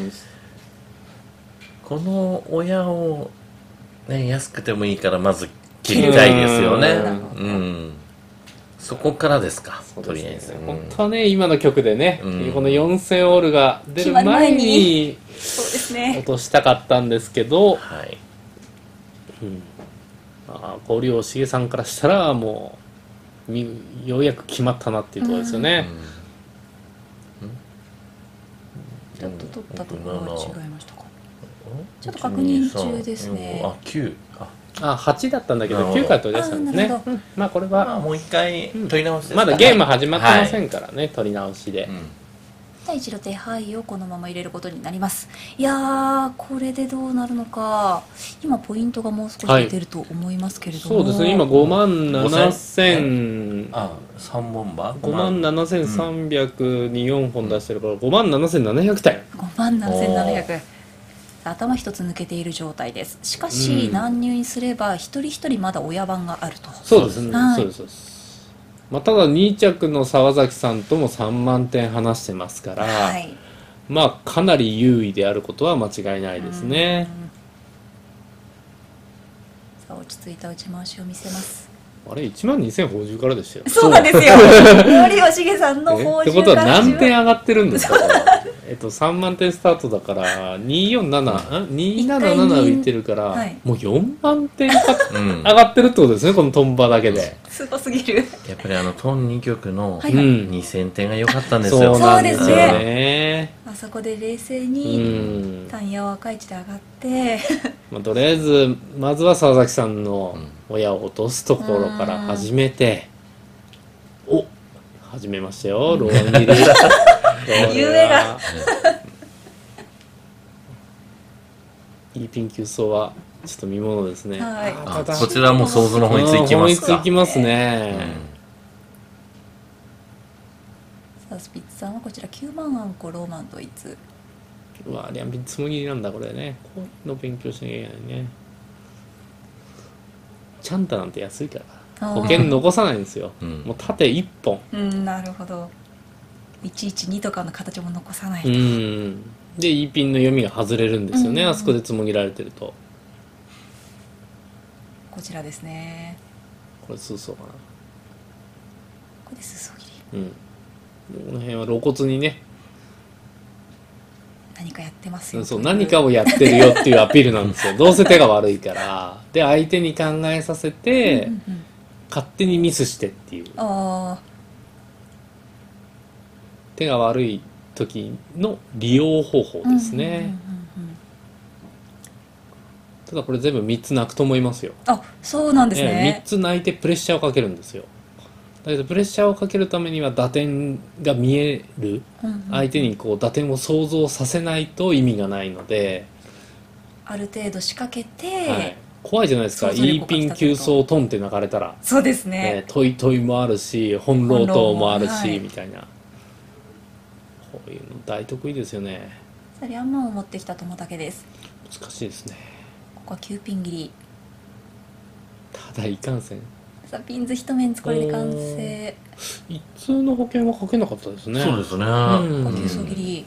S8: この親を、ね、安くてもいいからまず切りたいですよね。うん、そこからですか。
S7: そうですね、
S8: とりあえず、うん、
S7: 本当はね今の曲でね、うん、このよんせんオールが出る前に
S1: そうですね
S7: 落としたかったんですけど、
S8: はい、
S7: うん、あ氷尾重さんからしたらもうようやく決まったなっていうところですよね。
S1: ちょっと取ったところは違いましたか。ちょっと確認中ですね。
S8: あ、きゅう。
S7: あ、はちだったんだけどきゅうから取り出したんですね。まあこれは
S8: もう一回取り直しです。
S7: まだゲーム始まってませんからね、取り直しで。
S1: 一度手配をこのまま入れることになります。いやー、これでどうなるのか。今ポイントがもう少し出ると思いますけれども、
S7: そうですね、今ごまんななせん
S8: あ、さんぼんば
S7: ごまんななせんさんびゃくによんほん出してるからごまんななせんななひゃくてん。
S1: ごまんななせんななひゃく。頭一つ抜けている状態です。しかし、うん、乱入にすれば一人一人まだ親番があると。
S7: そうですね、はい、そうですそうです。まあ、ただに着の沢崎さんともさんまんてん離してますから、はい、まあかなり優位であることは間違いないですね。
S1: さあ落ち着いた打ち回しを見せます。
S7: あれいちまんにせん報酬からでしたよ。
S1: そうなんですよ。森吉重さんの報酬が
S7: ってことは何点上がってるんですか。えっとさんまんてんスタートだからにひゃくよんじゅうなな、にひゃくななじゅうなな浮いてるから、はい、もうよんまんてん上がってるってことですね、このトンバだけで。
S1: すごすぎる。
S8: やっぱりあのトンにきょくのにせんてんが良かったんですよ。
S7: そうですね。
S1: あそこで冷静にタンヤを赤い位置で上がって、
S7: まあとりあえずまずは沢崎さんの親を落とすところから始めて、お始めましたよ、ローン切り。
S1: 夢が
S7: いいピン球争はちょっと見ものですね。
S1: はい、
S8: あこちらも想像の方についきますか。
S7: 方についきますね。
S1: うん、さあスピッツさんはこちらきゅうばんあんこローマンドイツ。
S7: うわ、リャンピンつもぎりなんだこれね。こういうの勉強しなきゃいけないね。チャンタなんて安いから保険残さないんですよ。うん、もう縦いっぽん。
S1: うん、なるほど。いちいちにとかの形も残さないと。
S7: うんでいいピンの読みが外れるんですよね、うんうん、あそこでつもぎられてると。
S1: こちらですね。
S7: これ数層かな。
S1: これで数層切り。
S7: うんこの辺は露骨にね
S1: 何かやってますよ。
S7: そう何かをやってるよっていうアピールなんですよ。どうせ手が悪いからで相手に考えさせて、うんうんうん、勝手にミスしてっていう。
S1: あ
S7: 手が悪い時の利用方法ですね。ただこれ全部みっつ泣くと思いますよ。
S1: あ、そうなんですね。
S7: みっつ泣いてプレッシャーをかけるんですよ。だけどプレッシャーをかけるためには打点が見える、うんうん、相手にこう打点を想像させないと意味がないので、
S1: ある程度仕掛けて、はい、
S7: 怖いじゃないですか。いいピン急走トンって泣かれたら。
S1: そうですね。
S7: ねトイトイもあるし翻弄等もあるし、はい、みたいな。こういうの大得意ですよね。
S1: さあリャンマンを持ってきた友武です。
S7: 難しいですね。
S1: ここはきゅうピン切り。
S7: ただいかんせん。
S1: さあピンズ一面これで完成。
S7: 一通の保険はかけなかったですね。
S8: そうですね。
S1: うん。急走切り。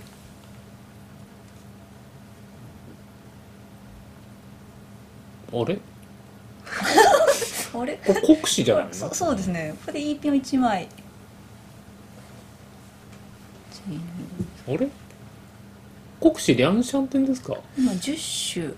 S7: あれ？
S1: あれ？
S7: これ国士じゃないの？
S1: そ, そうですね。これでいいピンを一枚。
S7: あれ？国士リャンシャンテンですか？
S1: 今じゅっ種。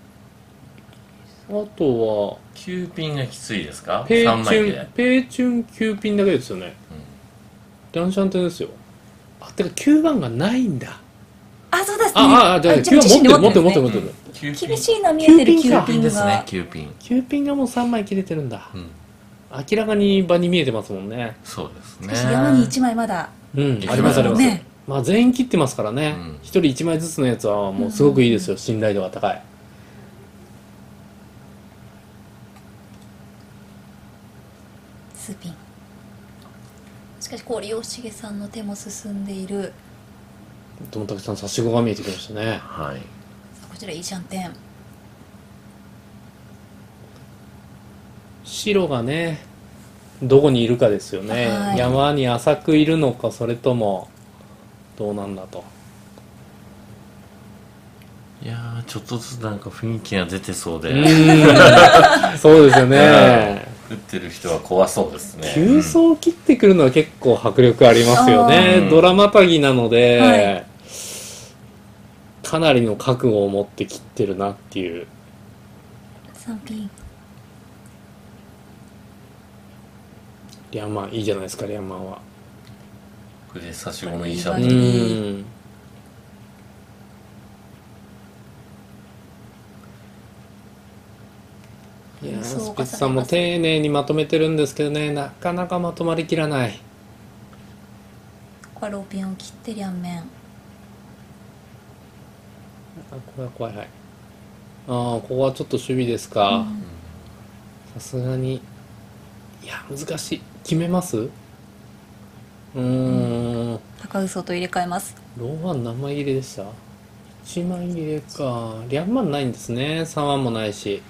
S7: あとは
S8: きゅうピンがきついですか？
S7: ペイチュンペイチュンきゅうピンだけですよね。うん、リャンシャンテンですよ。あ、てかきゅうばんがないんだ。
S1: あ、そうですね。
S7: ああ、じゃあきゅうばん持ってる持ってる持ってる持ってる。
S1: 厳しいの見えてるきゅうピン
S8: ですね。
S1: きゅう
S8: ピン。
S7: きゅうピンがもうさんまい切れてるんだ。うん、明らかに場に見えてますもんね。
S8: そうですね。
S1: 山にいちまいまだ。
S7: うん、ありますあります。まあ全員切ってますからね。一、うん、人いちまいずつのやつはもうすごくいいですよ。信頼度が高い。
S1: スピン。しかしこう利用重さんの手も進んでいる。
S7: 友武さん差し子が見えてきましたね。
S8: はい。
S1: こちらいいじゃんてん。
S7: 白がねどこにいるかですよね。はい、山に浅くいるのかそれともどうなんだと。
S8: いやーちょっとずつなんか雰囲気が出てそうで。
S7: うんそうですよね。
S8: 打ってる人は怖そうですね。
S7: 急走切ってくるのは結構迫力ありますよね。ドラマたぎなので、はい、かなりの覚悟を持って切ってるなっていう。
S1: さんピン。
S7: リャンマンいいじゃないですか。リャンマンは
S8: これで差し子のいいシャンテン。
S7: いやスピッツさんも丁寧にまとめてるんですけどね、なかなかまとまりきらない。
S1: ここはローピンを切って両面。
S7: あ、これは怖い。はい。ああ、ここはちょっと守備ですか。さすがに。いや難しい。決めます？うーん、うん、
S1: 高嘘と入れ替えます。
S7: ローワン何枚入れでした？いちまい入れか。リャンマンないんですね。さんワンもないし。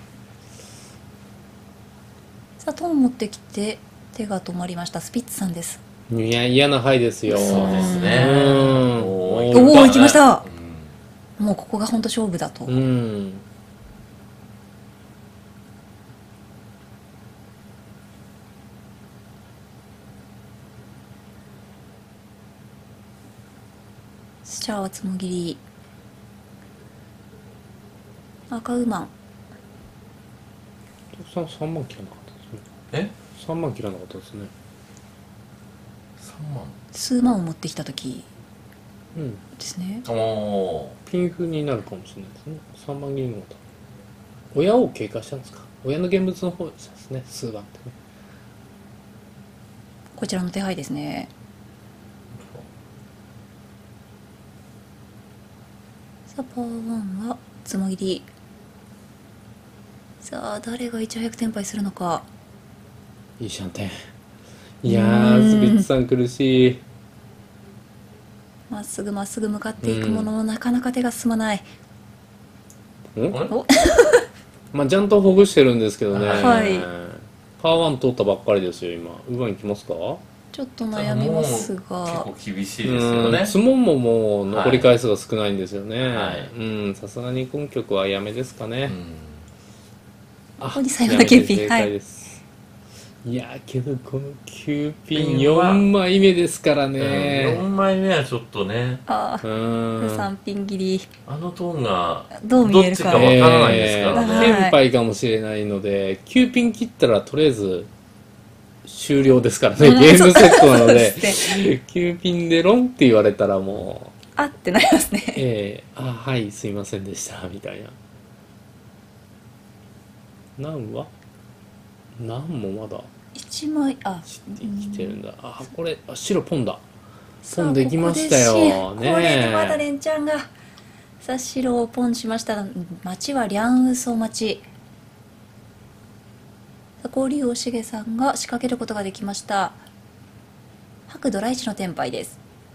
S7: さ
S1: あトン持ってきて手が止まりました。スピッツさんです。
S7: いや嫌な牌ですよ。
S8: そうですね。
S1: おお行きました、うん、もうここが本当勝負だと。うん、じゃあつもぎり赤ウーマン
S7: さん、さんまん切らなかったですね。えさんまん切らなかったですね。
S8: さんまん
S1: 数万を持ってきた時ですね。
S7: うん、おピンフになるかもしれないですね。さんまん切りのこと親を警戒したんですか。親の現物の方ですね、数番ってね。
S1: こちらの手配ですね。さあパーワンはつもぎり。さあ誰がいち早くテンパイするのか。
S7: いいシャンテン。いやースピッツさん苦しい。
S1: まっすぐまっすぐ向かっていくものの、なかなか手が進まない。
S7: んおまあちゃんとほぐしてるんですけどね、はい、パーワン取ったばっかりですよ今。ウーバンいきますか。
S1: ちょっと悩みますが結
S8: 構厳しいですよね。
S7: ツモンももう残り回数が少ないんですよね。うんさすがに今局はやめですかね。
S1: ここに最後のキューピン。はい。
S7: いやけどこのキューピンよんまいめですからね。
S8: よんまいめはちょっとね。
S1: ああ。さんピン切り。
S8: あのトーンが
S1: どう見えるか
S8: わからないですからね。
S7: テンパイかもしれないので、キューピン切ったらとりあえず終了ですからね。ゲームセットなので、キューピンでロンって言われたらもう
S1: あってなりますね。
S7: ええあはいすいませんでしたみたいな。何は何もまだ
S1: いちまいあ
S7: 生きてるんだ。あこれあ白ポンだ。ポンできましたよね。
S1: これでまだ連チャンがさあ白をポンしました。町はリャンウソ町。郡尾茂さんが仕掛けることができました。白ドライチのテンパイです。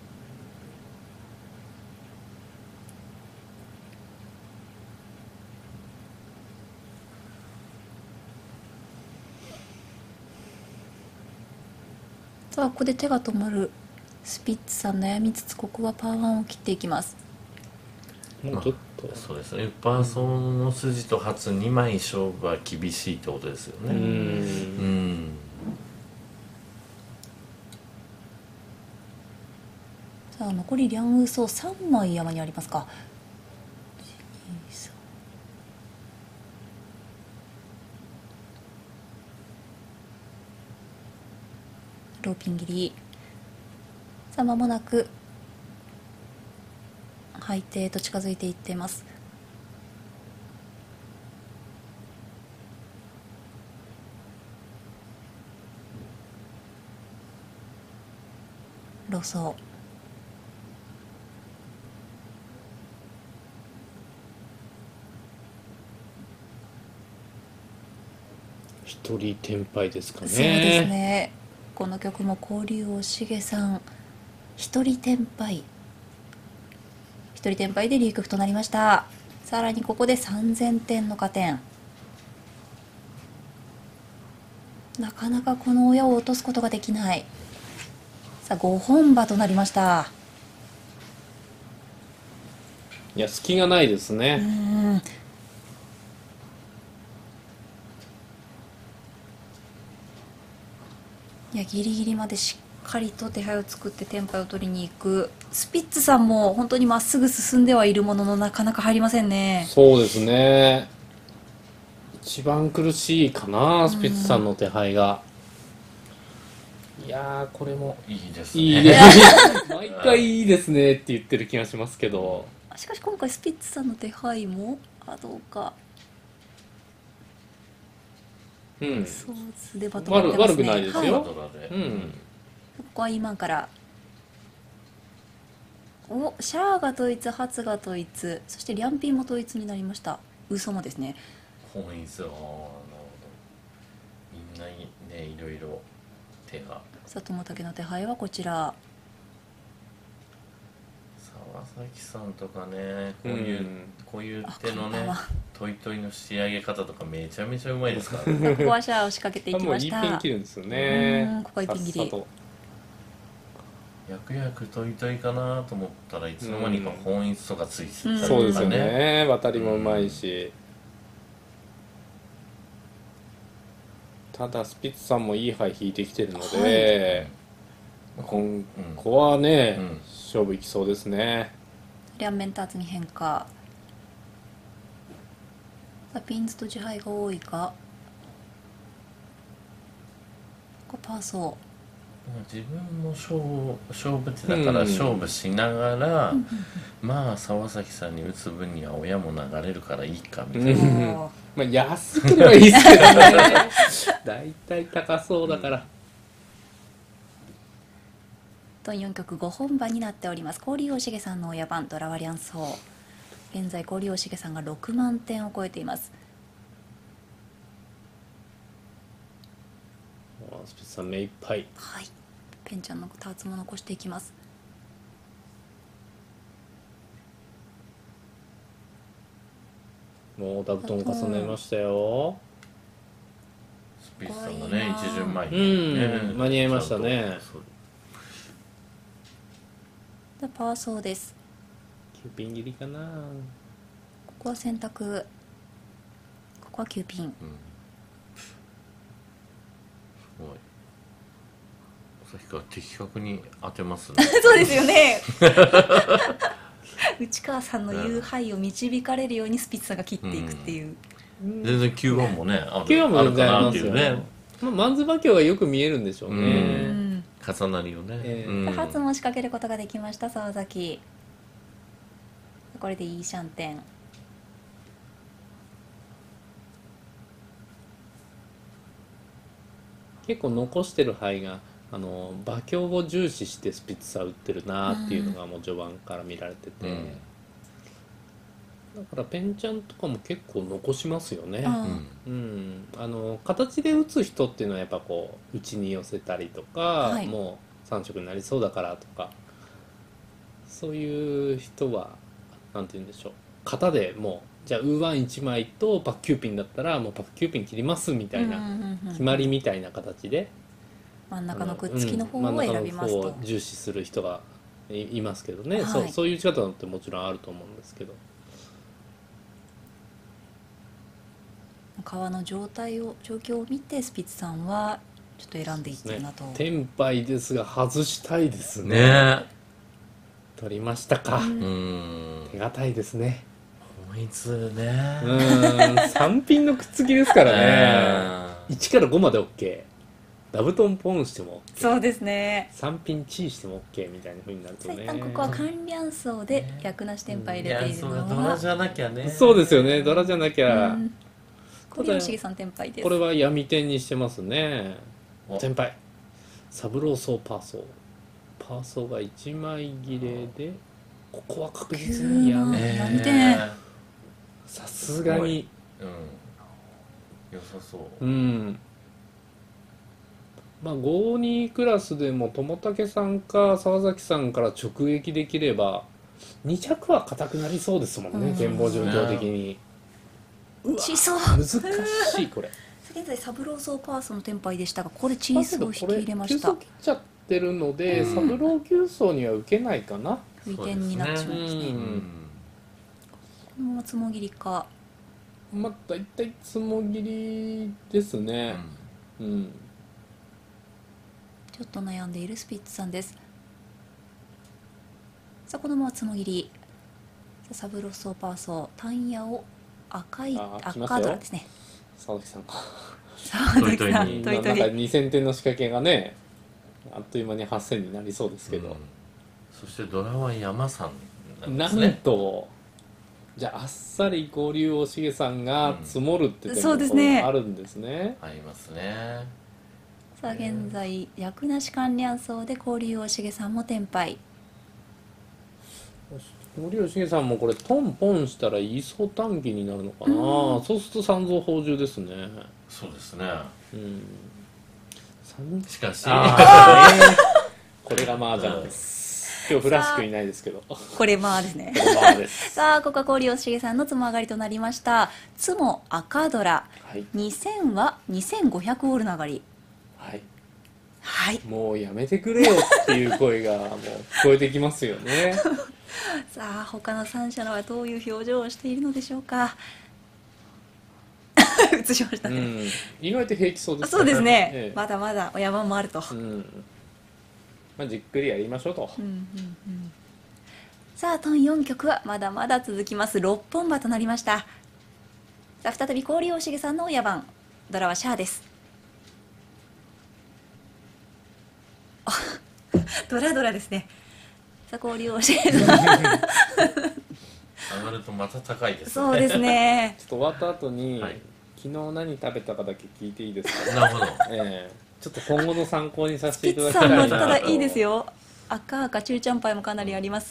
S1: さあここで手が止まるスピッツさん悩みつつ、ここはパーワンを切っていきます。
S8: もうちょっとそうですね。パーソンの筋と初にまい勝負は厳しいってことですよね。うんうん
S1: さあ残りリャンウソさんまい山にありますか。ローピン切り。さあ間もなく配定へと近づいていっています。ロソ
S7: 一人テンパイですかね。
S1: そうですね。この曲も郡尾茂さん一人テンパイ一人テンパイでリー曲となりました。さらにここでさんぜんてんの加点。なかなかこの親を落とすことができない。さあごほん馬となりました。
S7: いや隙がないですね。うん
S1: いやギリギリまでしっかりと手配を作ってテンパイを取りに行くスピッツさんも本当にまっすぐ進んではいるもののなかなか入りませんね。
S7: そうですね。一番苦しいかなスピッツさんの手配が。いやーこれも
S8: いいですね。
S7: いいです毎回いいですねって言ってる気がしますけど、
S1: しかし今回スピッツさんの手配もあどうか。
S7: うん、
S1: ソースでバトルってますね。
S7: 悪くないですよ、はい、うん、
S1: ここはイーマンからおシャアが統一、ハツが統一、そしてリャンピンも統一になりました。ウーソもですね。
S8: 本意図はみんなねいろいろ手が。
S1: さあ友武の手配はこちら。
S8: 沢崎さんとかねこういう、うん、こういう手のねトイトイの仕上げ方とかめちゃめちゃうまいですからね。
S1: ここはシャアを仕掛けていきました。
S7: もういいペン切るんですよね。
S1: ここはいいペン切り。
S8: やくやくトイトイかなと思ったらいつの間にか本一とかついてたりとかね、
S7: うん、そうですよね。渡りもうまいし、うん、ただスピッツさんもいい牌引いてきてるので、はい、ここはね、うん、勝負いきそうですね。
S1: 両面ターツに変化。ピンズと自敗が多いか。ここパーソー。
S8: 自分も勝負、勝負手だから勝負しながら、うん、まあ沢崎さんに打つ分には親も流れるからいいかみたいな、うん、
S7: まあ安ければいいですけどねだいたい高そうだから、
S1: とよんきょくご本番になっております。郡大重さんの親番ドラワリャンソー、現在郡大重さんがろくまんてんを超えています。
S7: スピッツさん目いっぱい。
S1: はい、ペンちゃんのターツも残していきます。
S7: もうダブトン重ねましたよ。
S8: スピッツさんがね一巡前
S7: に、ね、うん、間に合いましたね。
S1: パーソーです。
S7: きゅうピン切りかな。
S1: ここは選択、ここはきゅうピン、うん、
S8: すごい。さっきから的確に当てますね
S1: そうですよね内川さんの言う範囲を導かれるようにスピッツさんが切っていくっていう、
S8: うん、全然きゅうばんもねある、
S7: きゅうばんもあるかなっていうね。まあ、マンズ馬鏡がよく見えるんでしょうね、うん、
S8: 重なりをね、
S1: えーうん、初も仕掛けることができました沢崎。これでいいシャンテン。
S7: 結構残してる牌があの馬鏡を重視してスピッツさん打ってるなっていうのがもう序盤から見られてて、うん、だからペンちゃんとかも結構残しますよね、うんうん、あの形で打つ人っていうのはやっぱこう内に寄せたりとか、はい、もうさん色になりそうだからとかそういう人はなんて言うんでしょう、型でもうじゃあウーワンいちまいとパッキューピンだったらもうパッキューピン切りますみたいな決まりみたいな形で
S1: 真ん中のくっつきの方を選びますと、うん、真ん中の方を
S7: 重視する人が い, いますけどね、はい、そう、そういう打ち方ってもちろんあると思うんですけど、
S1: 皮の状態を状況を見てスピッツさんはちょっと選んでいってるなと、ね、
S7: テンパイですが外したいですね。
S8: ね
S7: 取りましたか。うん、手堅いですね。
S8: こいつね、
S7: うん、さんピンのくっつきですからねいちからごまで OK、 ダブトンポンしても OK、
S1: そうですね、
S7: さんピンチーしても OK みたいな風になるとね、
S1: 一旦ここは関連層で役なしテンパ入れているのは、
S8: いやそうドラじゃなきゃね、
S7: そうですよね、ドラじゃなきゃ、
S1: 小宮重さんテンパイです。
S7: これは闇点にしてますね。テンパイサブローソーパーソーパーソーがいちまい切れでここは確実に闇点、さすがに、
S8: うん、良さそう。
S7: うん。まあごにクラスでも友武さんか沢崎さんから直撃できればに着は硬くなりそうですもんね、展望状況的に。
S1: 小さ
S7: 難しいこれ。
S1: 現在サブローソーパーソーのテンパイでしたが、ここでチーズを引き入れました。
S7: これ急速切っちゃってるので、うん、サブローきゅう層には受けないかな。
S1: 不意点になってしまいますね。うん、このままつもぎりか。
S7: まあ大体つもぎりですね。うん。うん、
S1: ちょっと悩んでいるスピッツさんです。さあこのままつもぎり。サブローソーパーソータンヤを赤い赤ドラですね。
S7: 沢崎さんか。
S1: 沢崎さん、
S7: なんかにせんてんの仕掛けがね、あっという間にはっせんになりそうですけど。うん、
S8: そしてドラは山さん
S7: なんですね。なんとじゃああっさり交流おしげさんが積もるって点もあるんですね。
S8: ありますね。
S1: さあ現在役なし関連層で交流おしげさんもテンパイ。
S7: 交流おしげさんもこれトンポンしたらイソ短期になるのかな、うん、そうすると三蔵宝珠ですね。
S8: そうですね。
S7: うん。
S8: しかし
S7: これが麻雀です。今日フラッシュいないですけど、
S1: これまあですね。さあここは交流おしげさんのつも上がりとなりました。つも赤ドラ、はい、にせんはにせんごひゃくオールの上がり。
S7: はい
S1: はい、
S7: もうやめてくれよっていう声がもう聞こえてきますよね。
S1: さあ他のさん社のはどういう表情をしているのでしょうか。映しましたね、うん、
S7: 意外と平気そうですね。
S1: そうですね、ええ、まだまだお山もあると、うん、
S7: まあ、じっくりやりましょうと、
S1: うんうんうん、さあトンよん局はまだまだ続きます。ろっぽん馬となりました。さあ再び交流おしげさんの親番ドラはシャアです。ドラドラですね。さあ交流おしげさん上
S8: がるとまた高いですね。
S1: そうですね。
S7: ちょっと終わった後に、はい、昨日何食べたかだけ聞いていいですか。
S8: なるほど、
S7: えー、ちょっと今後の参考にさせていただきたいなと。
S1: スピッツさんもただいいですよ。赤赤中ちゃんパイもかなりあります。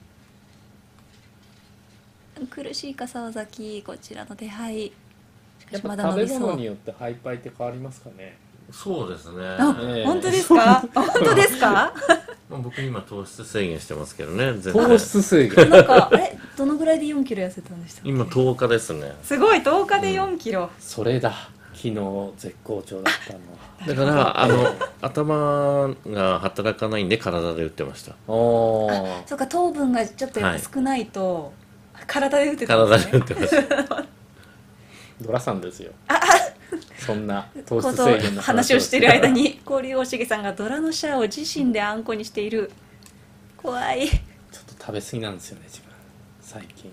S1: 苦しいか沢崎、こちらの手配。
S7: やっぱ食べ物によってハイパイって変わりますかね。
S8: そうですね。
S1: あ、えー、本当ですか。本当ですか。
S8: まあ僕今糖質制限してますけどね。
S7: 糖質制限。
S1: なんかあれどのぐらいでよんキロ痩せたんでしたっけ。
S8: 今とおかですね。
S1: すごいとおかでよんキロ、うん。
S7: それだ。昨日絶好調だったの。
S8: だからあの頭が働かないんで体で打ってました。
S1: おあ、そうか糖分がちょっとやっぱ少ないと、はい、体で打ってたんですね。
S8: 体で打ってました。
S7: ドラさんですよ。そんな糖質制限の
S1: 話をしている間に交流おしげさんがドラのシャアを自身であんこにしている。怖い。
S7: ちょっと食べ過ぎなんですよね自分最近。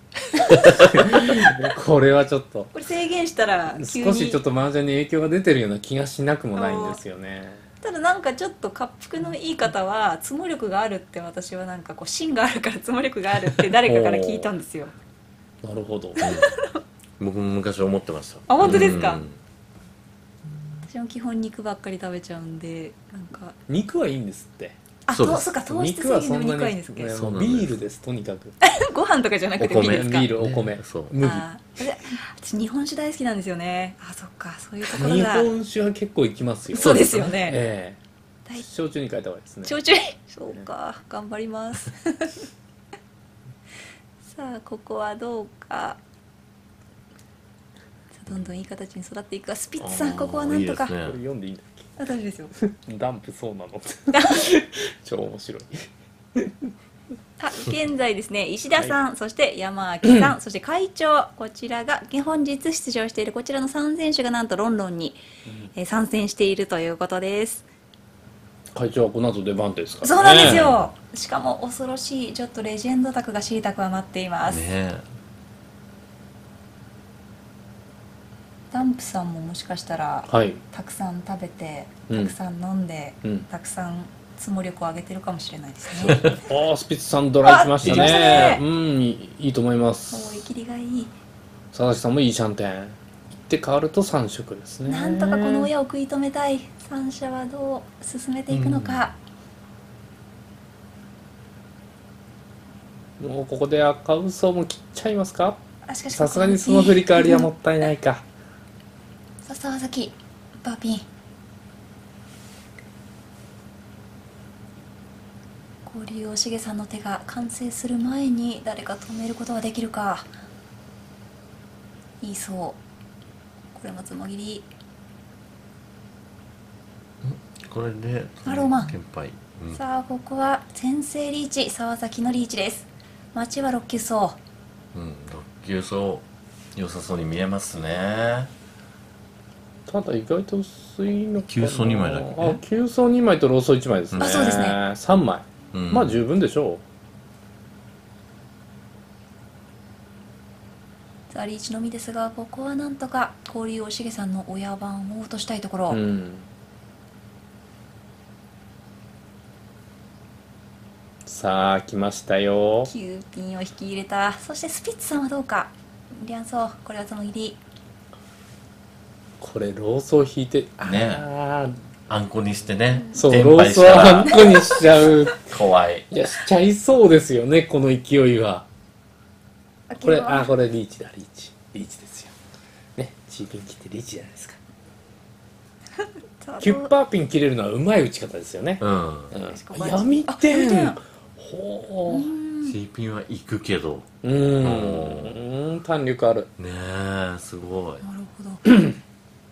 S7: これはちょっと
S1: これ制限したら急に
S7: 少しちょっと麻雀に影響が出てるような気がしなくもないんですよね。
S1: ただなんかちょっと滑腹のいい方はツモ力があるって、私はなんかこう芯があるからツモ力があるって誰かから聞いたんですよ。
S7: なるほど。
S8: 僕も昔思ってました。
S1: あ、本当ですか。私も基本肉ばっかり食べちゃうんで、なんか
S7: 肉はいいんですって。
S1: あ、そうそうか、糖質制限でも肉はいいんですけど、
S7: ビールですとにかく。
S1: ご飯とかじゃなくてビールですか。
S7: ビール、お米、そう、麦。
S1: 私日本酒大好きなんですよね。あ、そっか、そういうところが。
S7: 日本酒は結構いきますよ。
S1: そうですよね。
S7: ええ。焼酎に変えた方がいいですね。
S1: 焼酎、そうか、頑張ります。さあここはどうか。どんどんいい形に育っていく。スピッツさん、ここはなんとか。
S7: これ読んでいいんだっけ。
S1: あ、大丈夫ですよ。
S7: ダンプそうなの。超面白い。
S1: あ、現在ですね、石田さん、はい、そして山明さん、そして会長、こちらが本日出場しているこちらのさん選手がなんとロンロンに、うん、えー、参戦しているということです。
S7: 会長はこの後出番ですか、ね、
S1: そうなんですよ。しかも恐ろしいちょっとレジェンド卓がシータクは待っています。
S8: ね、
S1: ダンプさんももしかしたら、はい、たくさん食べて、たくさん飲んで、うん、たくさんつも力を上げてるかもしれないですね。
S7: ああ、スピッツさんドライきましたね。ね、うん、いいと思います。
S1: 追い切りがいい。
S7: 佐々木さんもいいシャンテン。って変わるとさん色ですね。
S1: なんとかこの親を食い止めたい。三者はどう進めていくのか。
S7: うん、もうここで赤嘘も切っちゃいますか。さすがにその振り返りはもったいないか。
S1: さあ沢崎バーピン。交流おしげさんの手が完成する前に誰か止めることができるか。いいそう。これもつもぎり。
S8: これで
S1: アロマン、
S8: うん、
S1: さあここは先制リーチ、沢崎のリーチです。待ちはろっ級走。
S8: うん、ろっ級走良さそうに見えますね。
S7: ただ意外と薄いのかな。
S8: 急走にまいだけ、ね、
S7: あ、急走にまいとローソいちまいですね。
S1: あ、そうですね。
S7: さんまい、うん、まあ十分でしょ
S1: う。さあリーチのみですが、ここはなんとか交流おしげさんの親番を落としたいところ。うん、
S7: さあ来ましたよ。
S1: きゅうピンを引き入れた。そしてスピッツさんはどうか。リャンソー、これはその入り。
S7: これローソー引いて
S8: ねあんこにしてね、
S7: そうローソーあんこにしちゃう
S8: 怖い。
S7: いやしちゃいそうですよね、この勢いは。これあこれリーチだ、リーチリーチですよね。チーピン切ってリーチじゃないですか。キュッパーピン切れるのはうまい打ち方ですよね。うん、うん、闇点ほう、
S8: チーピンは行くけど
S7: うんうん弾力ある
S8: ねえ、すごい。
S1: なるほど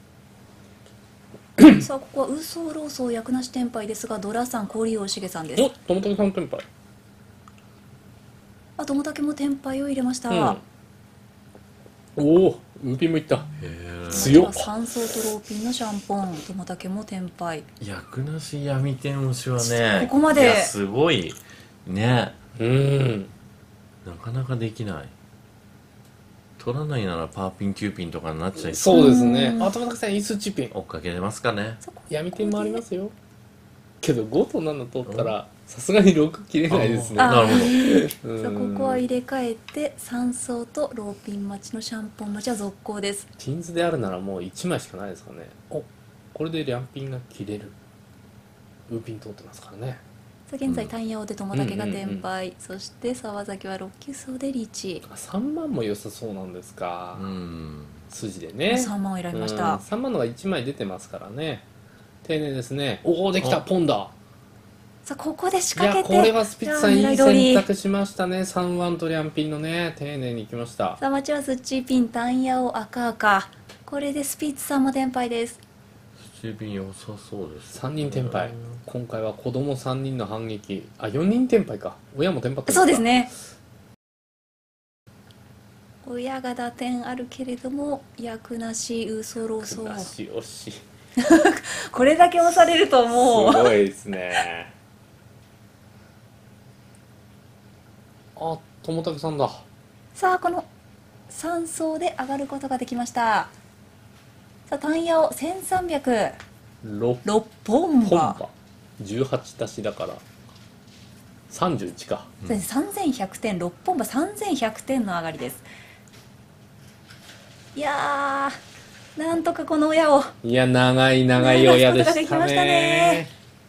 S1: さあここはウーソーローソー役なし天杯ですが、ドラさん氷大重さんです。
S7: お友竹さん天杯。
S1: あ友竹も天杯を入れました、うん、
S7: おおウーピンもいった。強っ。
S1: 三層とローピンのシャンポン、友竹も天杯。
S8: 役なし闇天押しはね、
S1: ここまで
S8: すごいね。うんなかなかできない。取らないならパーピンキューピンとかになっちゃい
S7: そうですね。あ友竹さんイースチピン
S8: 追っかけれますかね。
S7: 闇天もありますよけどごとなな取ったらさすがにろく切れないですね。なる
S1: ほど。さあここは入れ替えて三層とローピン待ちのシャンポン待ちは続行です。
S7: ピンズであるならもういちまいしかないですかね。おこれでリャンピンが切れる。ウーピン通ってますからね。
S1: さあ現在単ヤオで友竹が天杯、そして沢崎はろっきゅう層でリーチ。
S7: さんまんも良さそうなんですか。うん筋でね
S1: さんまんを選びました。
S7: さんまんのがいちまい出てますからね。丁寧ですね。おおできたポンダ。
S1: さあここで仕掛けて、
S7: いやこれはスピッツさんいい選択しましたね。さんワンとリャンピンのね丁寧にいきました。
S1: さあ町はスッチーピン単ヤオ赤赤、これでスピッツさんも天杯です。
S8: スチーピン良さそうです、
S7: ね、さんにん天杯。今回は子供さんにんの反撃。あよにん天杯か。親も天杯。
S1: そうですね。親が打点あるけれども役なしウーソローソー。
S7: なし惜しい
S1: これだけ押されるともう
S7: すごいですね。あ友竹さんだ。
S1: さあこのさん層で上がることができました。さあ単ヤオせんさんびゃくろっポンバ
S7: じゅうはち足しだからさんじゅういちか、
S1: うん、さんぜんひゃくてんろっポンバさんぜんひゃくてんの上がりです。いやーなんとかこの親を
S7: いや長い長い親でしたね。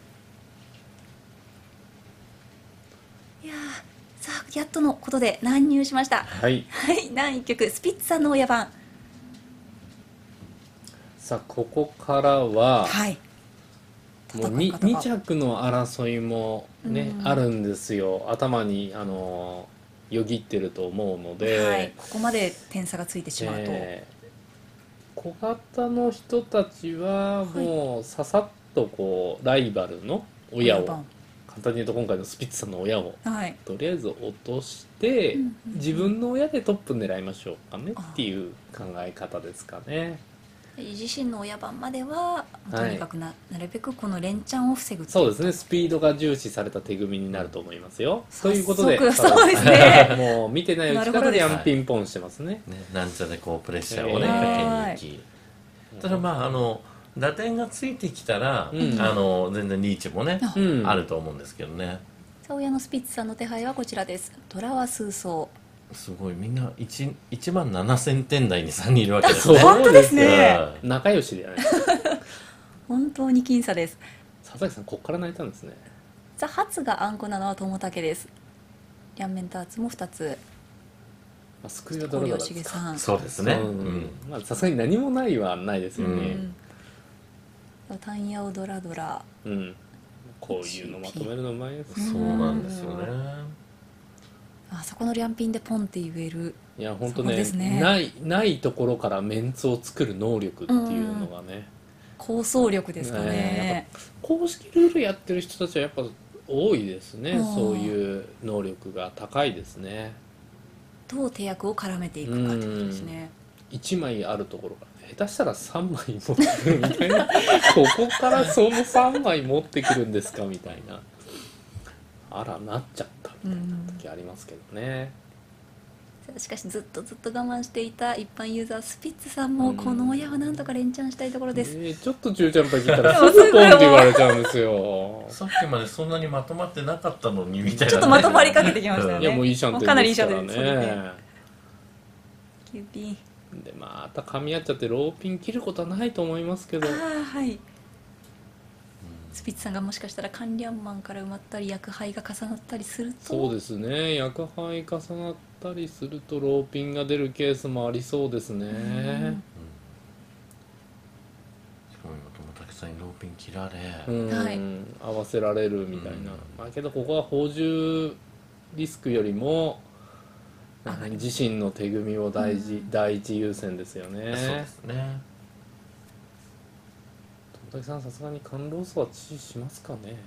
S1: いやさあやっとのことで乱入しました。
S7: はい、
S1: はい、だいいっきょくスピッツさんの親番。
S7: さあここからは、
S1: はい、
S7: もう 2, に着の争いもね、うん、あるんですよ。頭にあのよぎってると思うので、はい、
S1: ここまで点差がついてしまうと、
S7: えー、小型の人たちはもうささっとこうライバルの親を、簡単に言うと今回のスピッツさんの親を、はい、とりあえず落として、うんうん、自分の親でトップ狙いましょうかねっていう考え方ですかね。
S1: 自身の親番まではとにかく な,、はい、なるべくこの連チャンを防ぐ。
S7: そうですね。スピードが重視された手組みになると思いますよ。ということで
S1: そうですね
S7: もう見てないうちからリャンピンポンしてますね。
S8: ねなんちゃでこうプレッシャーをね、かけに行き、ただまああの打点がついてきたら、うん、あの全然リーチもね、うん、あると思うんですけどね。
S1: さあ親のスピッツさんの手配はこちらです。トラは数層。
S8: すごいみんな 1, いちまんななせんてん台にさんにんいるわけですね。
S1: 本当ですね。
S7: 仲良しではない
S1: 本当に僅差です。
S7: 佐々木さんここから泣いたんですね。
S1: さあ初があんこなのは友竹です。両面ターツもふたつ。
S7: まあ、救いはどれだろう
S8: か。そうですね。
S7: さすがに何もないはないですよね。
S1: うん、タンヤオドラドラ、
S7: うん、こういうのまとめるのうまいです。
S8: そうなんですよね。
S1: あそこのリャンピンでポンって言える。
S7: いや本当 ね, ねないないところからメンツを作る能力っていうのがね、うん、
S1: 構想力ですかね。ね
S7: 公式ルールやってる人たちはやっぱ多いですね。そういう能力が高いですね。
S1: どう手役を絡めていくかってことですね。
S7: いちまいあるところから下手したらさんまい持ってくるみたいなここからそのさんまい持ってくるんですかみたいな、あらなっちゃったみたいな時ありますけどね。
S1: しかしずっとずっと我慢していた一般ユーザースピッツさんもこの親はなんとか連チャンしたいところです、
S7: えー、ちょっと中ちゃんぱ聞いたらすぐポンって言われちゃうんですよ
S8: さっきまでそんなにまとまってなかったのにみたいな、ね、
S1: ちょっとまとまりかけてきましたよね。
S7: いやもういいシャンテンですからね、かなりいいシャンテンですね。
S1: キューピ
S7: ンでまた噛み合っちゃってローピン切ることはないと思いますけど、
S1: ああはい、スピッツさんがもしかしたらカンリャンマンから埋まったり薬杯が重なったりすると、
S7: そうですね、薬杯重なったりするとローピンが出るケースもありそうですね。うん、しか
S8: も今友竹さんにローピン切られ、
S7: うん、はい、合わせられるみたいな、うん、まあけどここは宝珠リスクよりも自身の手組みを大事、うん、第一優先ですよね。そうですね。友竹さんさすがに官ロースは致死しますかね。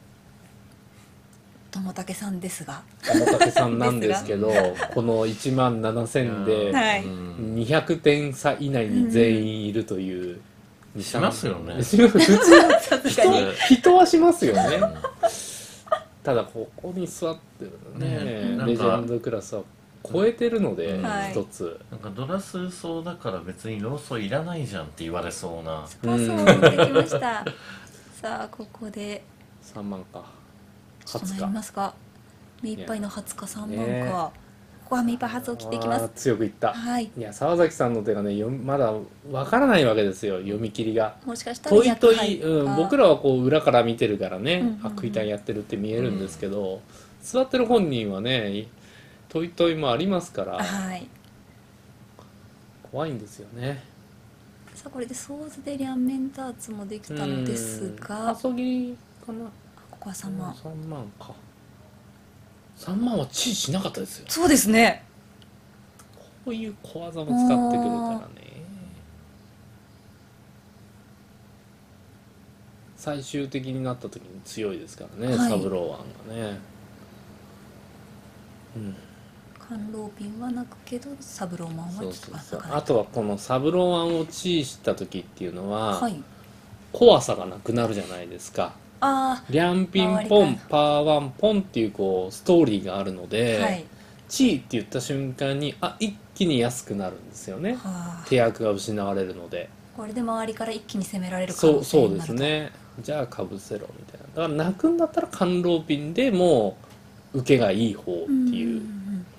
S1: 友竹さんですが
S7: 友竹さんなんですけどこのいちまんななせんでにひゃくてん差以内に全員いるという、
S8: うん、しますよね。
S7: 普通人, 人はしますよね。ただここに座ってるね、ね、レジェンドクラスは超えてるので、一つ
S8: なんかドラスそうだから別にローソいらないじゃんって言われそうな。
S1: そうそうできました。さあここで
S7: さんまんかは
S1: つかなりますか。目いっぱいのはつかさんまんか、ね、ここは目いっぱいはつを切っていきます。
S7: 強くいった、はい、いや沢崎さんの手がねまだわからないわけですよ、読み切りが。
S1: もしかしたら
S7: トイトイ、うん、僕らはこう裏から見てるからね、うんうんうん、あ食いたいやってるって見えるんですけど、うん、座ってる本人はねトイトイもありますから、はい、怖いんですよね。
S1: さあこれでソーズで両面ダーツもできたのですが、
S7: あそぎかな。
S1: ここはさんまん。
S7: さんまんか。さんまんはチーしなかったですよ。
S1: そうですね。
S7: こういう小技も使ってくるからね。最終的になった時に強いですからね、はい、サブローワンがね。
S1: うん。カンローピンはなくけどサブローマンはちょっと
S7: そうそうそう。あとはこのサブローワンをチーした時っていうのは、はい、怖さがなくなるじゃないですか。
S1: あ
S7: リャンピンポンパーワンポンっていうこうストーリーがあるので、はい、チーって言った瞬間にあ一気に安くなるんですよね。手役が失われるので、
S1: これで周りから一気に攻められる可能性になると。
S7: そうそうですね。じゃあかぶせろみたいな。だから泣くんだったらカンローピンでもう受けがいい方っていう。うん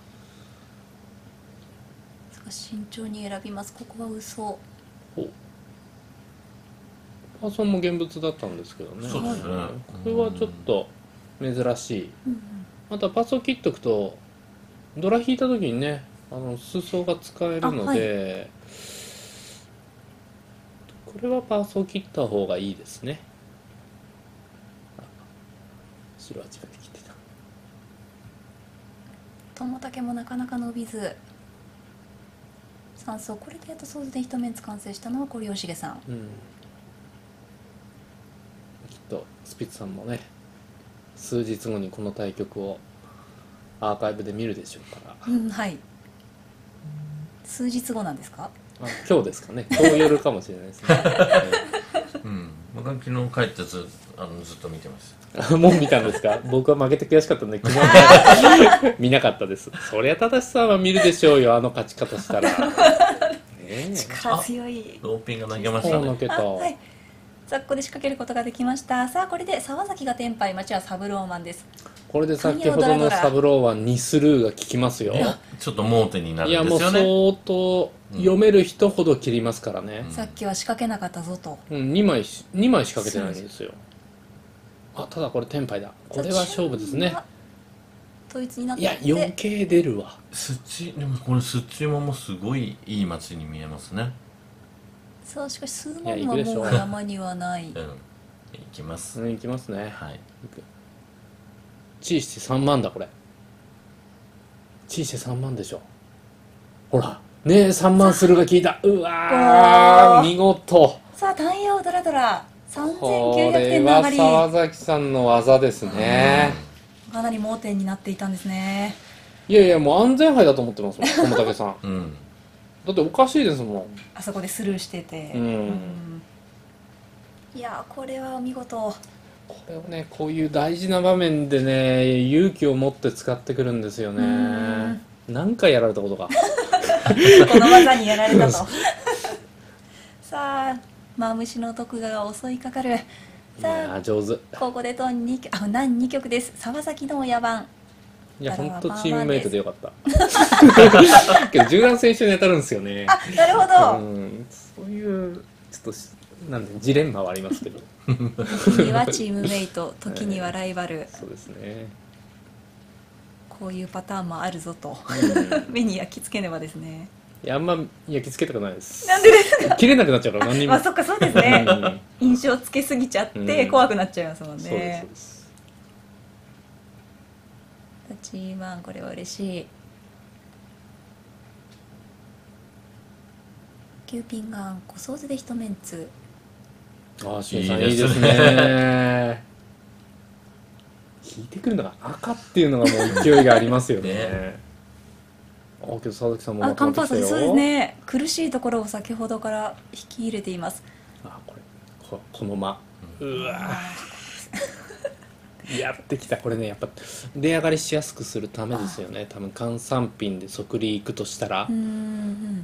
S1: 慎重に選びます。ここは嘘。
S7: パーソンも現物だったんですけどね。そうですね。これはちょっと珍しい。うんうん、あとはパーソン切っとくとドラ引いた時にね、あの裾が使えるので、はい、これはパーソン切った方がいいですね。白は自分で切ってた。
S1: 友竹もなかなか伸びず。さん層これでやっとソーズで一面完成したのは堀吉さん、うん、
S7: きっとスピッツさんもね数日後にこの対局をアーカイブで見るでしょうから、
S1: うん、はい数日後なんですか。
S7: あ今日ですかね。今日夜かもしれないですね、
S8: うん、僕は昨日帰ってずあのずっと見てました。
S7: もう見たんですか。僕は負けて悔しかったんで昨日見なかったです。そりゃ正さんは見るでしょうよ、あの勝ち方したら、
S1: ね、力強い
S8: ローピンが投げましたね。
S1: はい、さあここで仕掛けることができました。さあこれで沢崎がテンパイ、町はサブローマンです。
S7: これで先ほどのサブローワンにスルーが効きますよ。
S8: ちょっと盲点になるんですよね。
S7: いやもう相当読める人ほど切りますからね、
S1: うん、さっきは仕掛けなかったぞと、
S7: うん、にまいにまい仕掛けてないんですよ。あただこれテンパイだ。これは勝負ですね。
S1: 統一になって
S7: いや余計出るわ。
S8: スチでもこれスチモもすごいいい街に見えますね。
S1: さあしかし数万はもう山にはない。うん、
S8: 行きます。
S7: うん、行きますね。はい。チーしてさんまんだこれ。チーしてさんまんでしょ。ほらねえさんまんスルーが効いた。うわー見事。
S1: さあ単陽ドラドラさんぜんきゅうひゃくてんの上がり。
S7: これは沢崎さんの技ですね。
S1: かなり盲点になっていたんですね。
S7: いやいやもう安全牌だと思ってますもん友竹さん、うん、だっておかしいですもん
S1: あそこでスルーしてて、うんうん、いやこれは見事。
S7: これをねこういう大事な場面でね勇気を持って使ってくるんですよね。 何回やられたことか
S1: この技にやられたとさあマムシの徳川が襲いかかる。さあ
S7: 上手。
S1: ここでとにあ何に局です。沢崎の親番。
S7: いや本当チームメイトでよかったけど柔軟選手に当たるんですよね。
S1: あなるほど、
S7: うん、そういうちょっとなんでジレンマはありますけど
S1: 時にはチームメイト時にはライバル、
S7: えー、そうですね。
S1: こういうパターンもあるぞと目に焼き付けねばですね。
S7: いやあんま焼き付けたくないです。
S1: なんでですか。
S7: 切れなくなっちゃうから何にも。
S1: まあそっかそうですね印象つけすぎちゃって怖くなっちゃいますもんね。そうですそうです。タッチマンこれは嬉しい。キューピンガン小掃除で一メンツ。
S7: ああしんさんいいですね引いてくるのが赤っていうのがもう勢いがありますよねね。あけど佐々木さんも
S1: あカンパーソンそうですね。苦しいところを先ほどから引き入れています。
S7: あこれ こ, この間うわやってきた。これねやっぱ出上がりしやすくするためですよね。多分換算ピンで即利いくとしたら、うん、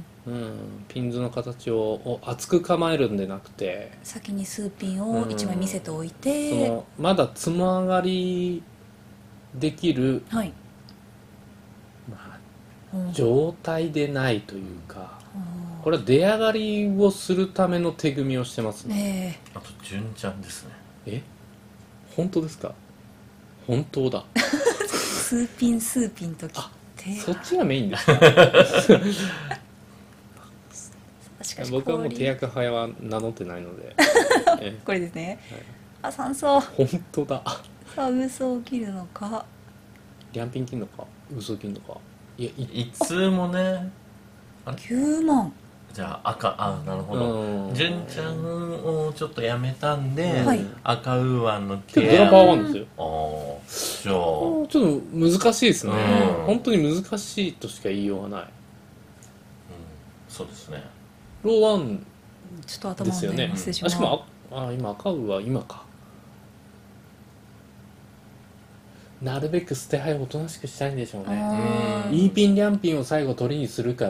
S7: うん、ピンズの形を厚く構えるんでなくて
S1: 先に数ピンをいちまい見せておいて、うん、
S7: そのまだつま上がりできる、はい、まあ、状態でないというか、うん、これは出上がりをするための手組みをしてますね。
S8: あと純ちゃんですね。
S7: え本当ですか。本当だ
S1: 数ピン数ピンときて
S7: そっちがメインですか僕はもう手役派は名乗ってないので
S1: これですね、はい、あ酸素
S7: 本当だ。
S1: さあ嘘を切るのか
S7: 両ピン切るのか嘘を切るのか。いや
S8: いつもね
S1: きゅうまん
S8: じゃあ赤あなるほど純ちゃんをちょっとやめたんで、はい、赤ウーワンの
S7: 手ドラパーワンですよ。
S8: ああじゃあち
S7: ょっと難しいですね、うん、本当に難しいとしか言いようがない、うん、
S8: そうですね。
S7: ローワン
S1: ちょっと頭
S7: ですよね。
S1: 失礼し
S7: ます。しかもああ今赤ウーは今か。なるべく捨て牌をおとなしくしたいんでしょうね。イーピンリャンピンを最後取りにするから、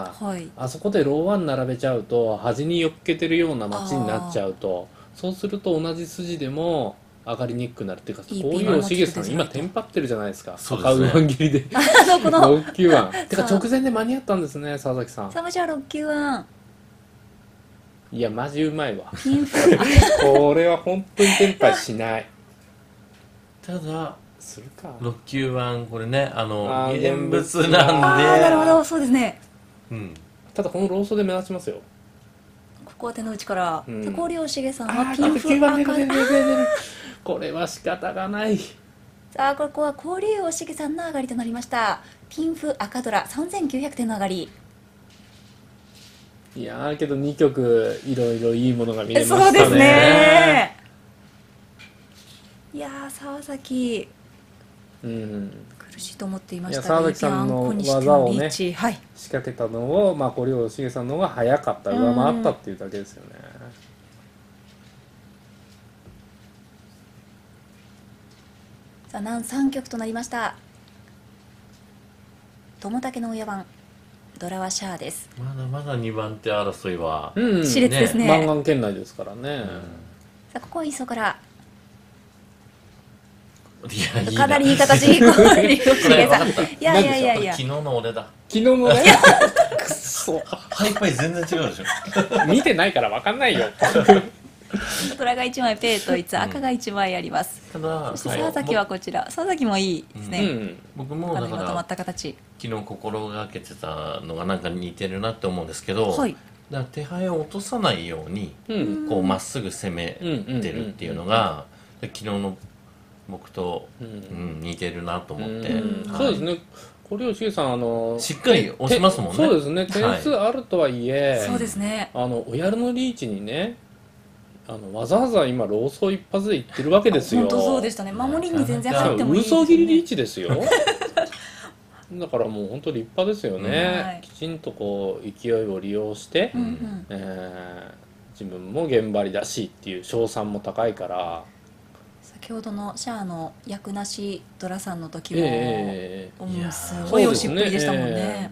S7: はい、あそこでローワン並べちゃうと端によっけてるような街になっちゃうと、そうすると同じ筋でも上がりにくくなるっていうか、こういうおしげさん今テンパってるじゃないですか。赤ウーワン切りでろっきゅうワンてか直前で間に合ったんですね佐々木さん。
S1: さあじゃあろっきゅうワン
S7: いやマジうまいわこれは本当にテンパしない。
S8: ただ
S7: するか
S8: ろっきゅうワンこれねあの現物なんで、
S1: あなるほどそうですね、
S7: うん、ただこのローソで目立ちますよ。
S1: ここは手の内から、うん、高良重さんはピンフ
S7: 赤これは仕方がない。
S1: さあここは高良重さんの上がりとなりました。ピンフ赤ドラさんぜんきゅうひゃくてんの上がり。
S7: いやーけどにきょくいろいろいいものが見れましたね。
S1: そうですね。いやー沢崎
S7: うん、
S1: 苦しいと思っていました。
S7: 沢崎さんの技をね、はい、仕掛けたのを、まあ、小良重さんの方が早かった上回ったっていうだけですよね。
S1: さあ南さん局となりました。友武の親番ドラはシャアです。
S8: まだまだにばん手争いは、
S1: うん、熾烈ですね。
S7: マンガン圏内ですからね、うん、
S1: さあここは磯から
S8: いやいい
S1: かなりいい形いやいやいやいや
S8: 昨日の俺だ。
S7: 昨日の俺くそ
S8: ハイパイ全然違うでしょ
S7: 見てないから分かんないよ
S1: ドラがいちまいペイといつ赤がいちまいあります、うん、ただそして沢崎はこちら、はい、沢崎もいいですね、うん、
S8: 僕もだから
S1: 止まった形
S8: 昨日心がけてたのがなんか似てるなって思うんですけど、はい、だから手牌を落とさないように、うん、こうまっすぐ攻めてるっていうのが昨日の僕と、うん、似てるなと思って、
S7: うんはい、そうですね。小良重さんあの
S8: しっかり押しますもんね。
S7: そうですね。点数あるとはいえ、
S1: はい、そうですね。
S7: あの親のリーチにね、あのわざわざ今ローソー一発でいってるわけですよ。
S1: 本当そうでしたね。守りに全然入ってもいいです
S7: ね。嘘切りリーチですよ。だからもう本当立派ですよね、はい、きちんとこう勢いを利用して、うんうんえー、自分も現場りだしっていう賞賛も高いから。
S1: 先ほどのシャアの役なしドラさんの時も、
S7: え
S1: ー、もうすごいおしっぷりでしたもんね。
S7: ね